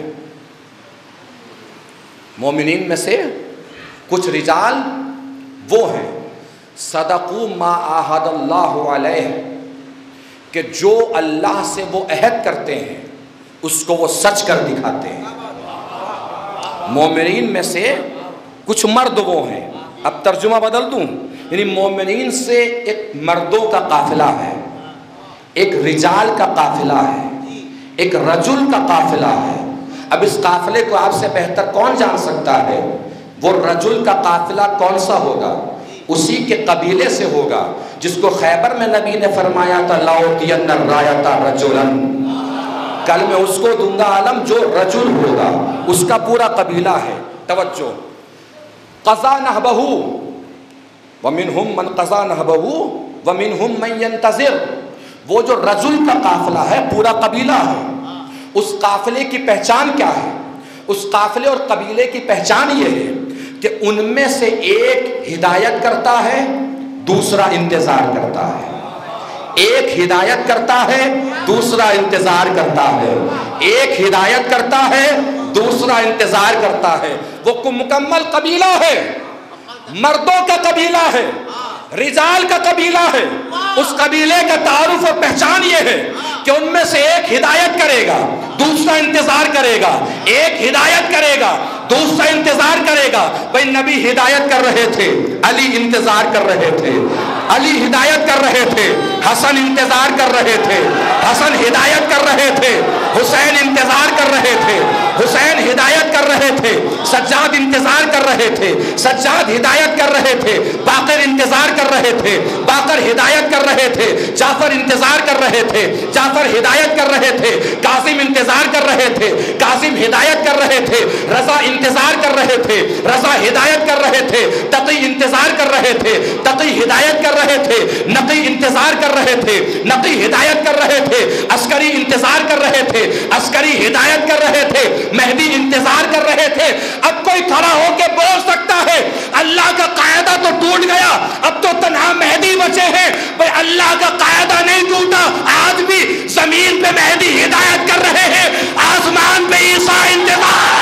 مومنین میں سے کچھ رجال وہ ہیں، صدقوا ما عاہد اللہ علیہ، کہ جو اللہ سے وہ عہد کرتے ہیں اس کو وہ سچ کر دکھاتے ہیں. مومنین میں سے کچھ مرد وہ ہیں. اب ترجمہ بدل دوں، یعنی مومنین سے ایک مردوں کا قافلہ ہے، ایک رجال کا قافلہ ہے، ایک رجل کا قافلہ ہے. اب اس قافلے کو آپ سے بہتر کون جان سکتا ہے؟ وہ رجل کا قافلہ کون سا ہوگا؟ اسی کے قبیلے سے ہوگا جس کو خیبر میں نبی نے فرمایا تھا لَأُعْطِيَنَّ الرَّایَةَ رَجُلًا، کل میں اس کو دوں گا علم جو رجل ہوگا. اس کا پورا قبیلہ ہے. توجہ، قضا نہبہ ومنہم من قضا نہبہ ومنہم من ینتظر. وہ جو رجل کا قافلہ ہے پورا قبیلہ ہے. اس قافلے کی پہچان کیا ہے؟ اس قافلے اور قبیلے کی پہچان یہ ہے کہ ان میں سے ایک ہدایت کرتا ہے، دوسرا انتظار کرتا ہے۔ ایک ہدایت کرتا ہے، دوسرا انتظار کرتا ہے۔ ایک ہدایت کرتا ہے، دوسرا انتظار کرتا ہے۔ وہ مکمل قبیلہ ہے، مردوں کا قبیلہ ہے، رجال کا قبیلہ ہے۔ اس قبیلے کا تعارف اور پہچان یہ ہے کہ ان میں سے ایک ہدایت کرے گا، دوسرا انتظار کرے گا۔ ایک ہدایت کرے گا، دوسرا انتظار کرے گا۔ بھئی نبی ہدایت کر رہے تھے، علی انتظار کر رہے تھے۔ علی ہدایت کر رہے تھے، حسن انتظار کر رہے تھے۔ حسن ہدایت کر رہے تھے، حسین انتظار کر رہے تھے۔ حسین ہدایت کر رہے تھے، سجاد انتظار کر رہے تھے۔ سجاد ہدایت کر رہے تھے، باقر انتظار کر رہے تھے۔ باقر ہدایت کر رہے تھے، جعفر انتظار کر رہے تھے۔ جعفر ہدایت کر رہے تھے، قاسم انتظار کر رہے تھے۔ قاسم ہدایت کر رہے تھے، رضا انتظار کر رہے تھے۔ رضا ہدایت کر رہے تھے، تقی انتظار کر رہے تھے۔ تقی ہدایت کر رہے تھے، نقی انتظار کر رہے تھے۔ نقی ہدایت کر رہے تھے، عسکری انتظار کر رہے تھے۔ عسکری ہدایت کر رہے تھے، مہدی انتظار کر رہے تھے۔ اب کوئی کھڑا ہو کے بول سکتا ہے اللہ کا قاعدہ تو ٹوٹ گیا، اب تو تنہا مہدی بچے ہیں؟ بھئی اللہ کا قاعدہ نہیں ٹوٹا، آج بھی زمین پہ مہدی ہدایت کر رہے ہیں، آسمان پہ عیسیٰ انتظار۔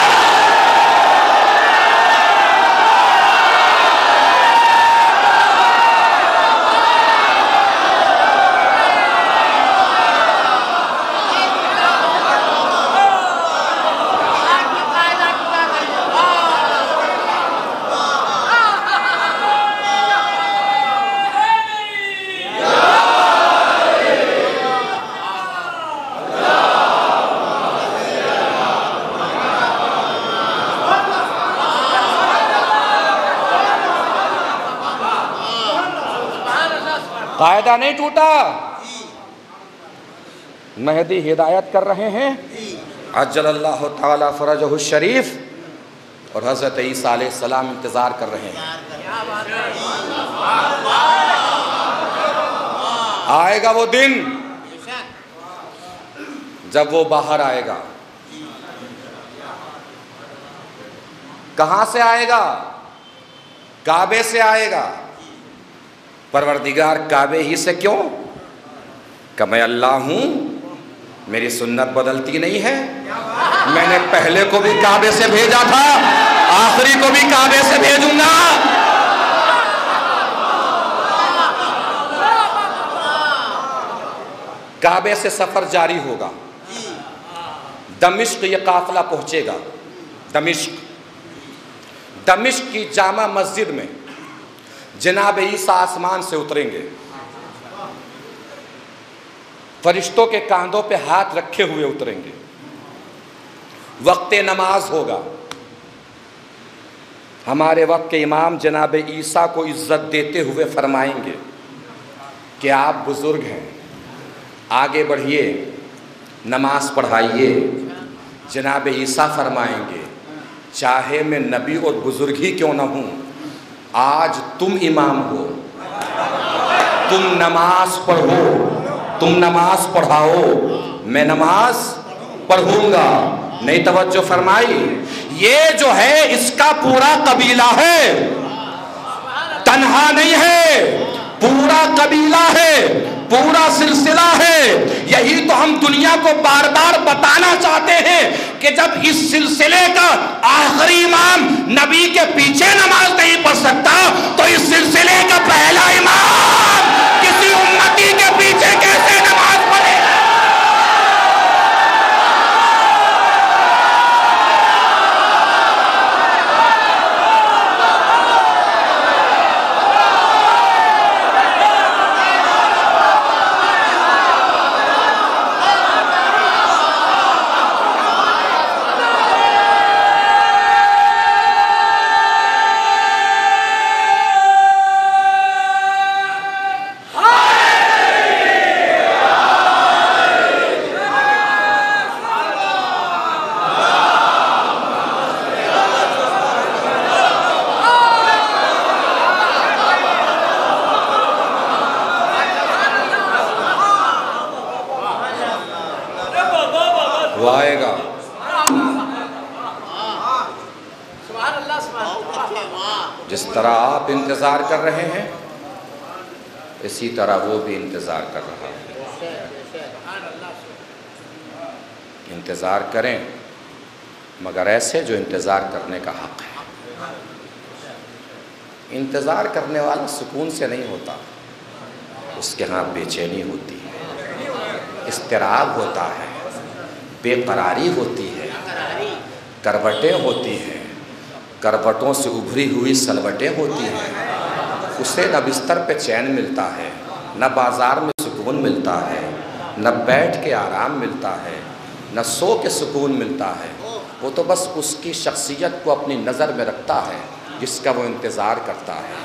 قاعدہ نہیں ٹوٹا، مہدی ہدایت کر رہے ہیں، عجل اللہ تعالی فرجہ الشریف، اور حضرت عیسیٰ علیہ السلام انتظار کر رہے ہیں۔ آئے گا وہ دن جب وہ باہر آئے گا۔ کہاں سے آئے گا؟ کعبے سے آئے گا۔ پروردگار کعبے ہی سے کیوں؟ کہ میں اللہ ہوں، میری سنت بدلتی نہیں ہے۔ میں نے پہلے کو بھی کعبے سے بھیجا تھا، آخری کو بھی کعبے سے بھیجوں گا۔ کعبے سے سفر جاری ہوگا، دمشق یہ قافلہ پہنچے گا۔ دمشق کی جامع مسجد میں جناب عیسیٰ آسمان سے اتریں گے، فرشتوں کے کاندھوں پہ ہاتھ رکھے ہوئے اتریں گے۔ وقت نماز ہوگا، ہمارے وقت کے امام جناب عیسیٰ کو عزت دیتے ہوئے فرمائیں گے کہ آپ بزرگ ہیں، آگے بڑھیے، نماز پڑھائیے۔ جناب عیسیٰ فرمائیں گے چاہے میں نبی اور بزرگ ہی کیوں نہ ہوں، آج تم امام ہو، تم نماز پڑھو، تم نماز پڑھاؤ، میں نماز پڑھوں گا۔ نہیں توجہ فرمائی؟ یہ جو ہے اس کا پورا قبیلہ ہے، تنہا نہیں ہے، پورا قبیلہ ہے، پورا سلسلہ ہے۔ یہی تو ہم دنیا کو بار بار بتانا چاہتے ہیں کہ جب اس سلسلے کا آخری امام نبی کے پیچھے نماز نہیں پڑھ سکتا تو اس سلسلے کا پہلا امام کسی امتی کے پیچھے کیسے نماز پڑھے؟ جس طرح آپ انتظار کر رہے ہیں اسی طرح وہ بھی انتظار کر رہا ہے۔ انتظار کریں مگر ایسے جو انتظار کرنے کا حق ہے۔ انتظار کرنے والا سکون سے نہیں ہوتا، اس کے ہاں بے چینی ہوتی ہے، اضطراب ہوتا ہے، بے قراری ہوتی ہے، کروٹیں ہوتی ہیں، کروٹوں سے ابھری ہوئی سلوٹیں ہوتی ہیں۔ اسے نہ بستر پہ چین ملتا ہے، نہ بازار میں سکون ملتا ہے، نہ بیٹھ کے آرام ملتا ہے، نہ سو کے سکون ملتا ہے۔ وہ تو بس اس کی شخصیت کو اپنی نظر میں رکھتا ہے جس کا وہ انتظار کرتا ہے۔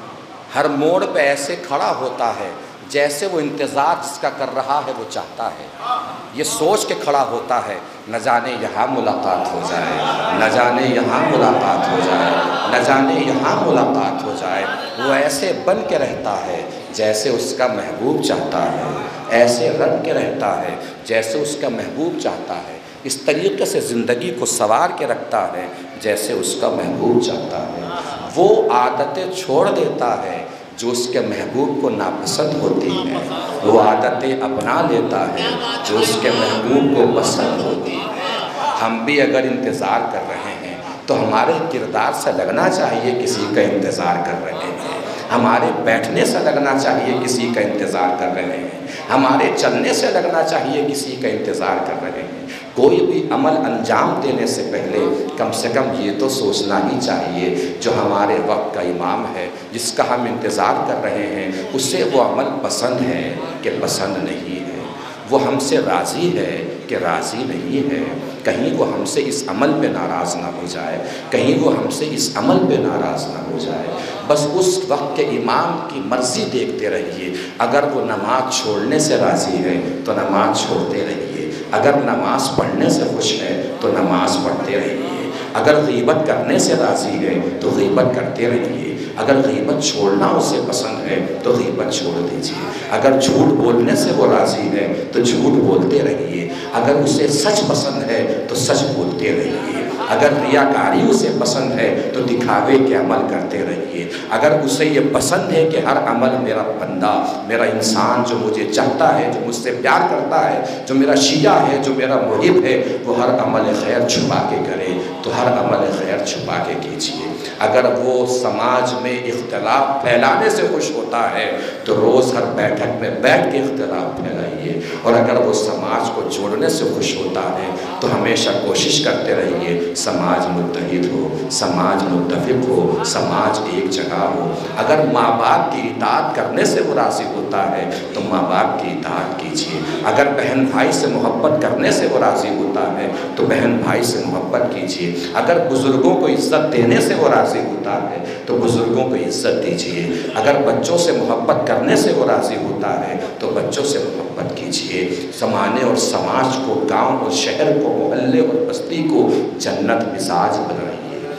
ہر موڑ پہ ایسے کھڑا ہوتا ہے جیسے وہ انتظار جس کا کر رہا ہے وہ چاہتا ہے۔ یہ سوچ کے کھڑا ہوتا ہے نہ جانے یہاں ملاقات ہو جائے، نہ جانے یہاں ملاقات ہو جائے، نہ جانے یہاں ملاقات ہو جائے۔ وہ ایسے بن کے رہتا ہے جیسے اس کا محبوب چاہتا ہے، ایسے رنگ کے رہتا ہے جیسے اس کا محبوب چاہتا ہے، اس طریقے سے زندگی کو سنوار کے رکھتا ہے جیسے اس کا محبوب چاہتا ہے۔ وہ عادتیں چھوڑ دیتا ہے جو اس کے محبوب کو ناپسند ہوتی ہیں، وہ عادتیں اپنا لیتا ہے جو اس کے محبوب کو پسند ہوتی ہیں۔ ہم بھی اگر انتظار کر رہے ہیں تو ہمارے کردار سے لگنا چاہیے کسی کا انتظار کر رہے ہیں، ہمارے بیٹھنے سے لگنا چاہیے کسی کا انتظار کر رہے ہیں، ہمارے چلنے سے لگنا چاہیے کسی کا انتظار کر رہے ہیں۔ کوئی بھی عمل انجام دینے سے پہلے کم سے کم یہ تو سوچنا ہی چاہیے جو ہمارے وقت کا امام ہے، جس کا ہم انتظار کر رہے ہیں، اسے وہ عمل پسند ہے کہ پسند نہیں ہے، وہ ہم سے راضی ہے کہ راضی نہیں ہے۔ کہیں وہ ہم سے اس عمل پہ ناراض نہ ہو جائے، کہیں وہ ہم سے اس عمل پہ ناراض نہ ہو جائے۔ بس اس وقت کے امام کی مرضی دیکھتے رہیے۔ اگر وہ نماز چھوڑنے سے راضی ہے تو نماز چھوڑتے رہیے، اگر نماز پڑھنے سے خوش ہے تو نماز پڑھتے رہیے، اگر غیبت کرنے سے راضی ہے تو غیبت کرتے رہیے، اگر غیبت چھوڑنا اسے پسند ہے تو غیبت چھوڑ دیجیے، اگر جھوٹ بولنے سے وہ راضی ہے تو جھوٹ بولتے رہیے، اگر اسے سچ پسند ہے تو سچ بولتے رہیے، اگر ریاکاری اسے پسند ہے تو دکھاوے کے عمل کرتے رہیے، اگر اسے یہ پسند ہے کہ ہر عمل میرا بندہ، میرا انسان جو مجھے چاہتا ہے، جو مجھ سے پیار کرتا ہے، جو میرا شیعہ ہے، جو میرا محب ہے، وہ ہر عمل خیر چھپا کے کرے تو ہر عمل خیر چھپا کے کیجیے۔ اگر وہ سماج میں اختلاف پھیلانے سے خوش ہوتا ہے تو روز ہر بیٹھک میں بیٹھ کے اختلاف پھیلائیے، اور اگر وہ سماج کو جوڑنے سے خوش ہوتا ہے تو ہمیشہ کوشش کرتے رہیے سماج متحد ہو، سماج متفق ہو، سماج ایک جگہ ہو۔ اگر ماں باپ کی اطاعت کرنے سے وہ راضی ہوتا ہے تو ماں باپ کی اطاعت کیجیے، اگر بہن بھائی سے محبت کرنے سے وہ راضی ہوتا ہے تو بہن بھائی سے محبت کیجیے، اگر بزرگوں کو عزت دینے سے وہ راضی ہوتا ہے تو بزرگوں کو عزت دیجیے، اگر بچوں سے محبت کرنے سے وہ راضی ہوتا ہے تو بچوں سے محبت کیجیے۔ زمانے اور سماج کو، گاؤں اور شہر کو، محلے اور بستی کو جنت مزاج بنائیے،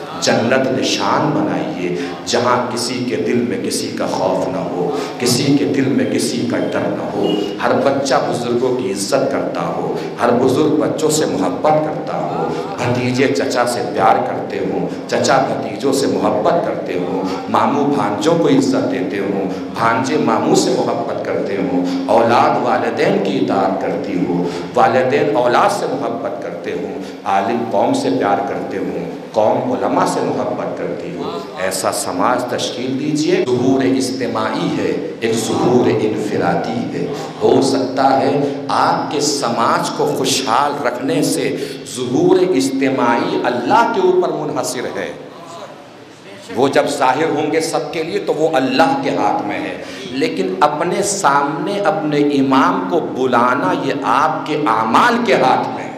جنت نشان بنائیے، جہاں کسی کے دل میں کسی کا خوف نہ ہو، کسی کے دل میں کسی کا ڈر نہ ہو، ہر بچہ بزرگوں کی عزت کرتا ہو، ہر بزرگ بچوں سے محبت کرتا ہو، بھتیجے چچا سے پیار کرتے ہوں، چچا بھتیجوں سے محبت کرتے ہوں، ماموں بھانجوں کو عزت دیتے ہوں، بھانجے ماموں سے محبت کرتے ہوں، اولاد والدین کی اطاعت کرتی ہو، والدین اولاد سے محبت کرتے ہوں، عالم قوم سے پیار کرتے ہوں، قوم علماء سے محبت کرتی ہو۔ ایسا سماج تشکیل دیجئے۔ ظہور اجتماعی ہے، ایک ظہور انفرادی ہے۔ ہو سکتا ہے آپ کے سماج کو خوشحال رکھنے سے ظہور اجتماعی اللہ کے اوپر منحصر ہے، وہ جب ظاہر ہوں گے سب کے لیے تو وہ اللہ کے ہاتھ میں ہے، لیکن اپنے سامنے اپنے امام کو بلانا یہ آپ کے اعمال کے ہاتھ میں ہے۔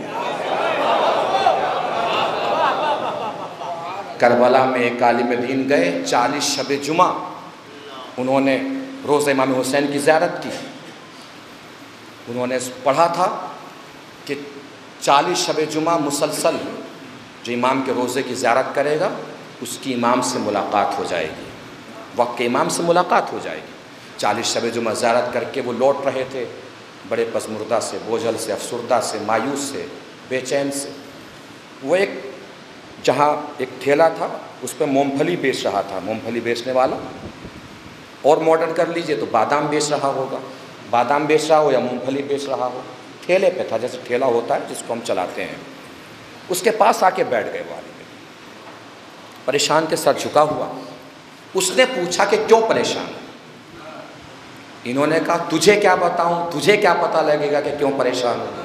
کربلا میں ایک عالم دین گئے 40 شب جمعہ، انہوں نے روز امام حسین کی زیارت کی، انہوں نے پڑھا تھا کہ 40 شب جمعہ مسلسل جو امام کے روزے کی زیارت کرے گا اس کی امام سے ملاقات ہو جائے گی، وقت کے امام سے ملاقات ہو جائے گی۔ 40 شب جمعہ زیارت کر کے وہ لوٹ رہے تھے، بڑے پسمردہ سے، بوجھل سے، افسردہ سے، مایوس سے، بے چین سے۔ وہ جہاں ایک ٹھیلا تھا اس پہ مونگ پھلی بیچ رہا تھا، مونگ پھلی بیچنے والا، اور ماڈرن کر لیجئے تو بادام بیچ رہا ہوگا، بادام بیچ رہا ہو یا مونگ پھلی بیچ رہا ہو، ٹھیلے پہ تھا، جیسے ٹھیلا ہوتا ہے جس کو ہم چلاتے ہیں۔ اس کے پاس آ کے بیٹھ گئے والد، پریشان کے سر جھکا ہوا۔ اس نے پوچھا کہ کیوں پریشان؟ انہوں نے کہا تجھے کیا بتاؤں، تجھے کیا پتہ لگے گا کہ کیوں پریشان ہو؟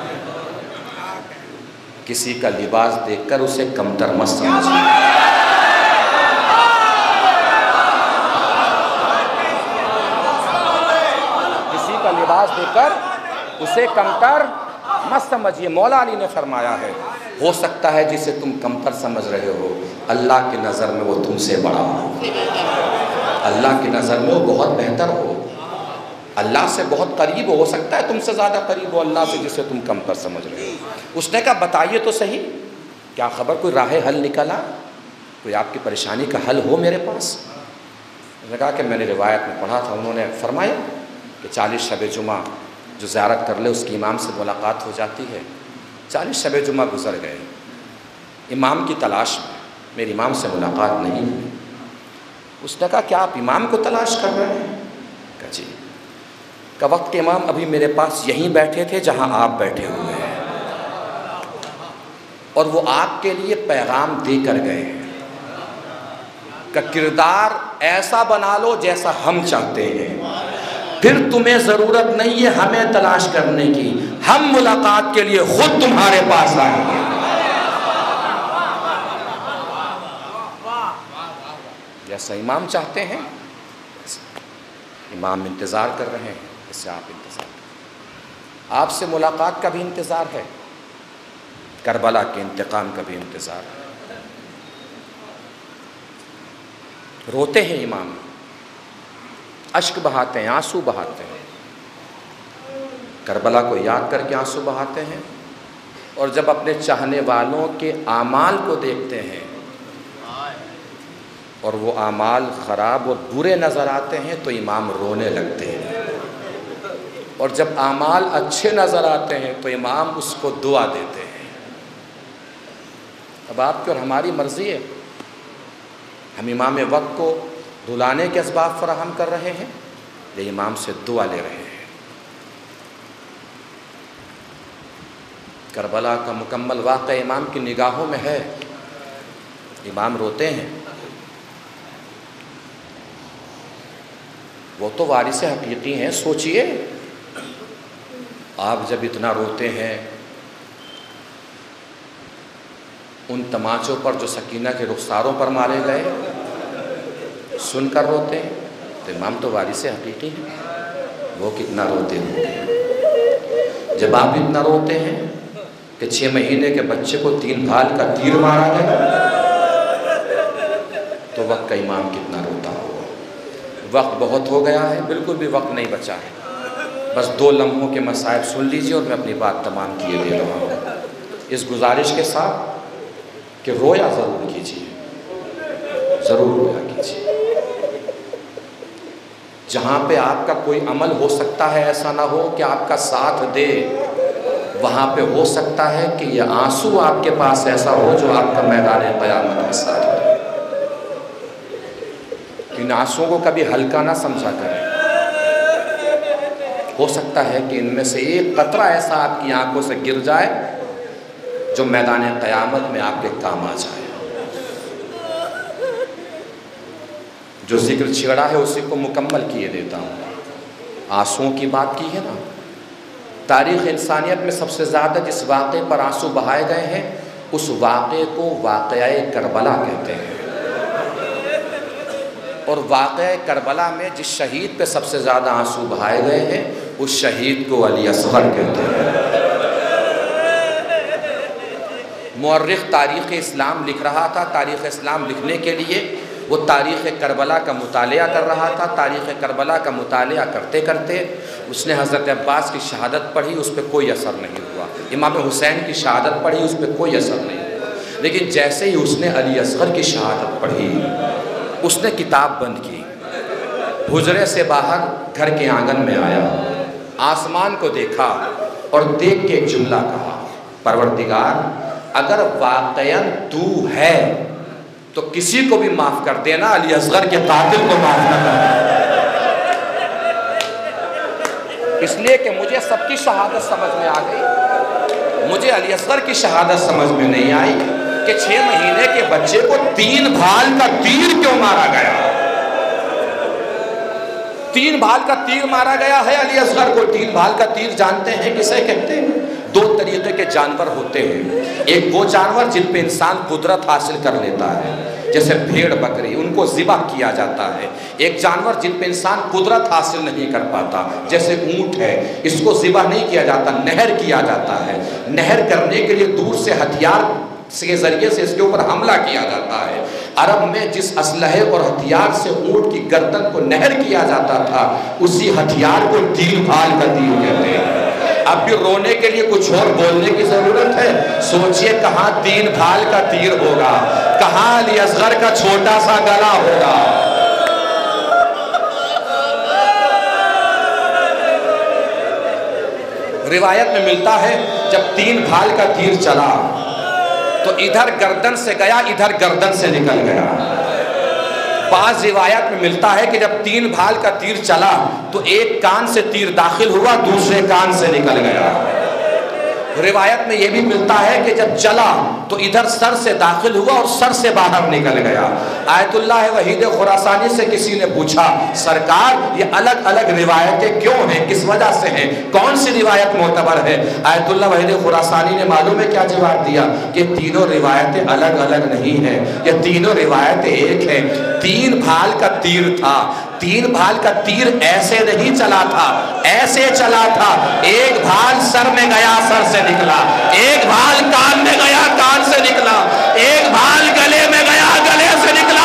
کسی کا لباس دیکھ کر اسے کمتر مت سمجھ، کسی کا لباس دیکھ کر اسے کمتر مت سمجھیے۔ مولا علی نے فرمایا ہے ہو سکتا ہے جسے تم کمتر سمجھ رہے ہو اللہ کی نظر میں وہ تم سے بڑا ہو، اللہ کی نظر میں وہ بہت بہتر ہو، اللہ سے بہت قریب ہو سکتا ہے تم سے زیادہ قریب ہو اللہ سے جسے تم کمتر سمجھ رہے ہو۔ اس نے کہا بتائیے تو صحیح، کیا خبر کوئی راہ حل نکلا، کوئی آپ کی پریشانی کا حل ہو میرے پاس؟ اس نے کہا کہ میں نے روایت میں پڑھا تھا، انہوں نے فرمایا کہ 40 شب جمعہ جو زیارت کر لے اس کی امام سے ملاقات ہو جاتی ہے۔ 40 شب جمعہ گزر گئے، امام کی تلاش میں، میری امام سے ملاقات نہیں ہوئی۔ اس نے کہا کیا آپ امام کو تلاش کر رہے ہیں؟ کہا جی۔ کہ وقت کے امام ابھی میرے پاس یہیں بیٹھے تھے جہاں آپ بیٹھے ہوئے ہیں، اور وہ آپ کے لیے پیغام دے کر گئے ہیں کہ کردار ایسا بنا لو جیسا ہم چاہتے ہیں، پھر تمہیں ضرورت نہیں ہے ہمیں تلاش کرنے کی، ہم ملاقات کے لیے خود تمہارے پاس آئیں گے۔ جیسا امام چاہتے ہیں امام انتظار کر رہے ہیں، اس سے آپ انتظار کریں۔ آپ سے ملاقات کا بھی انتظار ہے، کربلا کے انتقام کا بھی انتظار ہے۔ روتے ہیں امام، اشک بہاتے ہیں، آنسو بہاتے ہیں، کربلا کو یاد کر کے آنسو بہاتے ہیں، اور جب اپنے چاہنے والوں کے اعمال کو دیکھتے ہیں اور وہ اعمال خراب اور برے نظر آتے ہیں تو امام رونے لگتے ہیں، اور جب اعمال اچھے نظر آتے ہیں تو امام اس کو دعا دیتے ہیں۔ اب آپ کی اور ہماری مرضی ہے، ہم امام وقت کو رلانے کے اسباب فراہم کر رہے ہیں یا امام سے دعا لے رہے ہیں۔ کربلا کا مکمل واقعہ امام کی نگاہوں میں ہے، امام روتے ہیں۔ وہ تو وارث حقیقی ہیں، سوچئے آپ جب اتنا روتے ہیں، ان تماچوں پر جو سکینہ کے رخساروں پر مارے گئے سن کر روتے ہیں، تو امام تو وارث حقیقی ہیں، وہ کتنا روتے ہیں۔ جب آپ اتنا روتے ہیں کہ 6 مہینے کے بچے کو 3 بھال کا تیر مارا گیا، تو وقت کا امام کتنا روتا ہوگا۔ وقت بہت ہو گیا ہے، بالکل بھی وقت نہیں بچا ہے، بس 2 لمحوں کے مصائب سن لیجئے اور میں اپنی بات تمام کیے دے رہا ہوں، اس گزارش کے ساتھ کہ رویا ضرور کیجیے، ضرور رویا کیجیے۔ جہاں پہ آپ کا کوئی عمل ہو سکتا ہے ایسا نہ ہو کہ آپ کا ساتھ دے، وہاں پہ ہو سکتا ہے کہ یہ آنسو آپ کے پاس ایسا ہو جو آپ کا میدان قیامت میں ساتھ دے۔ ان آنسوؤں کو کبھی ہلکا نہ سمجھا کریں، ہو سکتا ہے کہ ان میں سے ایک قطرہ ایسا آپ کی آنکھوں سے گر جائے جو میدان قیامت میں آپ کے کام آ جائے۔ جو ذکر چھڑا ہے اسی کو مکمل کیے دیتا ہوں۔ آنسوؤں کی بات کی ہے نا، تاریخ انسانیت میں سب سے زیادہ جس واقعے پر آنسو بہائے گئے ہیں اس واقعے کو واقعہ کربلا کہتے ہیں، اور واقعہ کربلا میں جس شہید پہ سب سے زیادہ آنسو بہائے گئے ہیں اس شہید کو علی اصغر کہتے ہیں۔ مورخ تاریخ اسلام لکھ رہا تھا، تاریخ اسلام لکھنے کے لیے وہ تاریخ کربلا کا مطالعہ کر رہا تھا۔ تاریخ کربلا کا مطالعہ کرتے کرتے اس نے حضرت عباس کی شہادت پڑھی، اس پہ کوئی اثر نہیں ہوا۔ امام حسین کی شہادت پڑھی، اس پہ کوئی اثر نہیں ہوا۔ لیکن جیسے ہی اس نے علی اصغر کی شہادت پڑھی، اس نے کتاب بند کی، حجرے سے باہر گھر کے آنگن میں آیا، آسمان کو دیکھا اور دیکھ کے ایک جملہ کہا، پروردگار اگر واقعاً تو ہے تو کسی کو بھی معاف کر دینا، علی اصغر کے قاتل کو معاف نہ کرنا، اس لیے کہ مجھے سب کی شہادت سمجھ میں آ گئی، مجھے علی اصغر کی شہادت سمجھ میں نہیں آئی کہ 6 مہینے کے بچے کو 3 بھال کا تیر کیوں مارا گیا۔ 3 بھال کا تیر مارا گیا ہے علی اصغر کو۔ 3 بھال کا تیر جانتے ہیں کسے کہتے ہیں؟ 2 طریقے کے جانور ہوتے ہیں، ایک وہ جانور جن پہ انسان قدرت حاصل کر لیتا ہے، جیسے بھیڑ بکری، ان کو ذبح کیا جاتا ہے۔ ایک جانور جن پہ انسان قدرت حاصل نہیں کر پاتا، جیسے اونٹ ہے، اس کو ذبح نہیں کیا جاتا، نہر کیا جاتا ہے۔ نہر کرنے کے لیے دور سے ہتھیار کے ذریعے سے اس کے اوپر حملہ کیا جاتا ہے۔ عرب میں جس اسلحے اور ہتھیار سے اونٹ کی گردن کو نہر کیا جاتا تھا، اسی ہتھیار کو 3 بھال کا تیر کہتے ہیں۔ اب بھی رونے کے لیے کچھ اور بولنے کی ضرورت ہے؟ سوچئے کہاں 3 بھال کا تیر ہوگا، کہاں علی اصغر کا چھوٹا سا گلا ہوگا۔ روایت میں ملتا ہے جب 3 بھال کا تیر چلا تو ادھر گردن سے گیا، ادھر گردن سے نکل گیا۔ بعض روایت میں ملتا ہے کہ جب 3 بھال کا تیر چلا تو ایک کان سے تیر داخل ہوا، دوسرے کان سے نکل گیا۔ روایت میں یہ بھی ملتا ہے کہ جب چلا تو ادھر سر سے داخل ہوا اور سر سے باہر نکل گیا۔ آیت اللہ وحید خراسانی سے کسی نے پوچھا، سرکار یہ الگ الگ روایتیں کیوں ہیں، کس وجہ سے ہیں، کون سی روایت معتبر ہے؟ آیت اللہ وحید خراسانی نے معلوم ہے کیا جواب دیا کہ تینوں روایتیں الگ الگ نہیں ہیں، یہ تینوں روایتیں ایک ہیں۔ 3 بھال کا تیر تھا، 3 بھال کا تیر ایسے نہیں چلا تھا، ایسے چلا تھا۔ ایک بھال سر میں گیا، سر سے نکلا، ایک بھال کان میں گیا، کان سے نکلا، ایک بھال گلے میں گیا، گلے سے نکلا،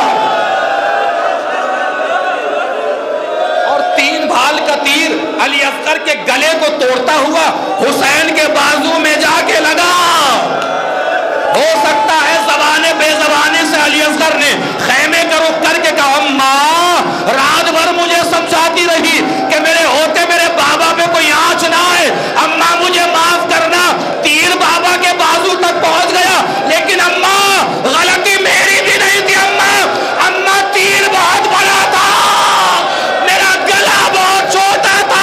اور 3 بھال کا تیر علی اصغر کے گلے کو توڑتا ہوا حسین کے بازو میں جا کے لگا۔ ہو سکتا ہے زبانے بے زبانے سے علی اصغر نے خیمے کا رخ کر کے کہا، اماں رات بھر مجھے سمجھاتی رہی کہ میرے ہوتے میرے بابا پہ کوئی آنچ نہ آئے، اماں مجھے معاف کرنا، تیر بابا کے بازو تک پہنچ گیا، لیکن اماں غلطی میری بھی نہیں تھی، اماں تیر بہت بڑا تھا، میرا گلا بہت چھوٹا تھا۔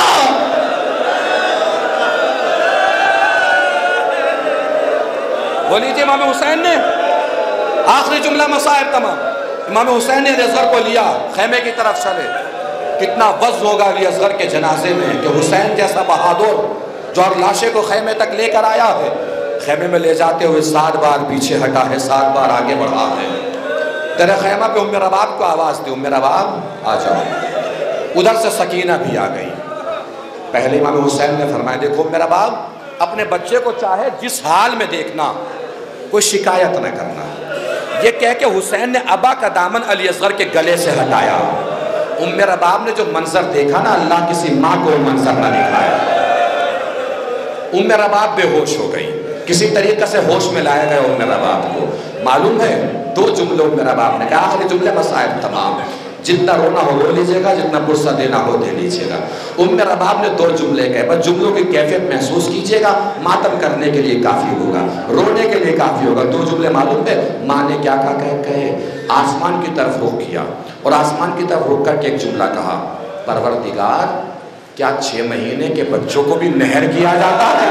بولی تھی امام حسین نے آخری جملہ مسائب تمام، امام حسین نے علی اصغر کو لیا، خیمے کی طرف چلے۔ کتنا وزن ہوگا علی اصغر کے جنازے میں کہ حسین جیسا بہادر جو اور لاشے کو خیمے تک لے کر آیا ہے، خیمے میں لے جاتے ہوئے 7 بار پیچھے ہٹا ہے، 7 بار آگے بڑھا ہے۔ تیرے خیمہ پہ ام رباب کو آواز دی، ام رباب آ جاؤ۔ ادھر سے سکینہ بھی آ گئی۔ پہلے امام حسین نے فرمایا، دیکھو ام رباب، اپنے بچے کو چاہے جس حال میں دیکھنا، کوئی شکایت نہ کرنا۔ یہ کہہ کے حسین نے ابا کا دامن علی اصغر کے گلے سے ہٹایا۔ ام رباب نے جو منظر دیکھا نا، اللہ کسی ماں کو منظر نہ دکھایا۔ ام رباب بے ہوش ہو گئی، کسی طریقے سے ہوش میں لایا گیا ام رباب کو۔ معلوم ہے 2 جملے ام رباب نے کہا، آخری جملے مسائب تمام ہیں، جتنا رونا ہو رو لیجئے گا، جتنا پرسہ دینا ہو دے لیجئے گا۔ ام رباب نے 2 جملے کہے، بس جملوں کی کیفیت محسوس کیجئے گا، ماتم کرنے کے لیے کافی ہوگا، رونے کے لیے کافی ہوگا۔ 2 جملے معلوم ہے ماں نے کیا کہے، آسمان کی طرف رخ کیا اور آسمان کی طرف رخ کر کے ایک جملہ کہا، پروردگار کیا 6 مہینے کے بچوں کو بھی نہر کیا جاتا ہے؟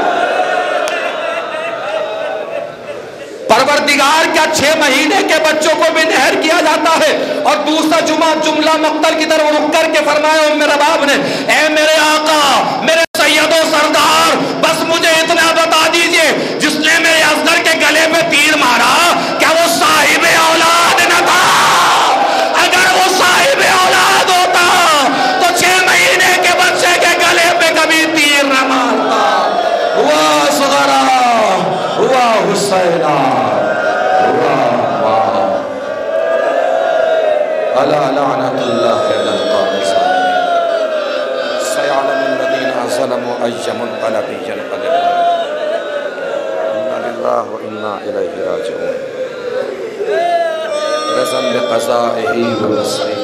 پروردگار کیا 6 مہینے کے بچوں کو بھی نہر کیا جاتا ہے؟ اور دوسرا جملہ مقتل کی طرف رخ کر کے فرمایا ام رباب نے، اے میرے آقا، میرے سید و سردار، بس مجھے اتنا بتا دیجئے، جس نے میرے اصغر کے گلے میں تیر مارا، کیا وہ صاحب اولاد نہ تھا؟ اگر وہ صاحب اولاد ہوتا تو 6 مہینے کے بچے کے گلے پہ کبھی تیر نہ مارتا۔ ہوا صغرا، ہوا حسینہ، الا لعنت اللہ علی القوم الظالمین، سیعلم الذین ظلموا ای منقلب ینقلبون، انا للہ و انا الیہ راجعون، رضا بقضائہ و نصرہ۔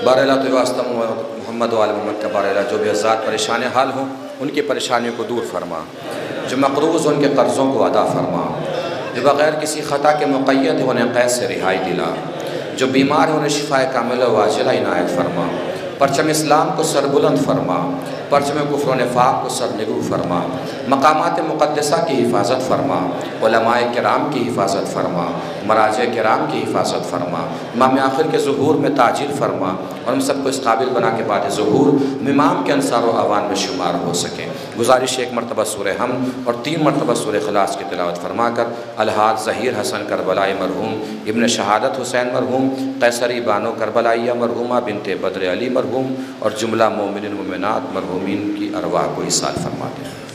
بارہ تو واسطہ محمد و آل محمد کا بارہ جو بھی ذات پریشان حال ہوں ان کی پریشانیوں کو دور فرما، جو مقروض ان کے قرضوں کو ادا فرما، جو بغیر کسی خطا کے مقید ہیں انہیں قید سے رہائی دلا، جو بیمار ہیں انہیں شفائے کاملہ و عاجلہ عنایت فرما، پرچم اسلام کو سربلند فرما، پرچم کفر و نفاق کو سرنگو فرما، مقامات مقدسہ کی حفاظت فرما، علماء کرام کی حفاظت فرما، مراجع کرام کی حفاظت فرما، امام آخر کے ظہور میں تاجیل فرما، اور ہم سب کو اس قابل بنا کے بعد ظہور امام کے انصار و اعوان میں شمار ہو سکیں۔ گزارش ایک مرتبہ سورہ حمد اور 3 مرتبہ سورہ اخلاص کی تلاوت فرما کر الحاج ظہیر حسن کربلائی مرحوم، ابن شہادت حسین مرحوم، قیصری بانو کربلائیہ مرحومہ بنت بدر علی مرحوم اور جملہ مومنین و مومنات مرحومین کی ارواح کو ایصال فرما دیں۔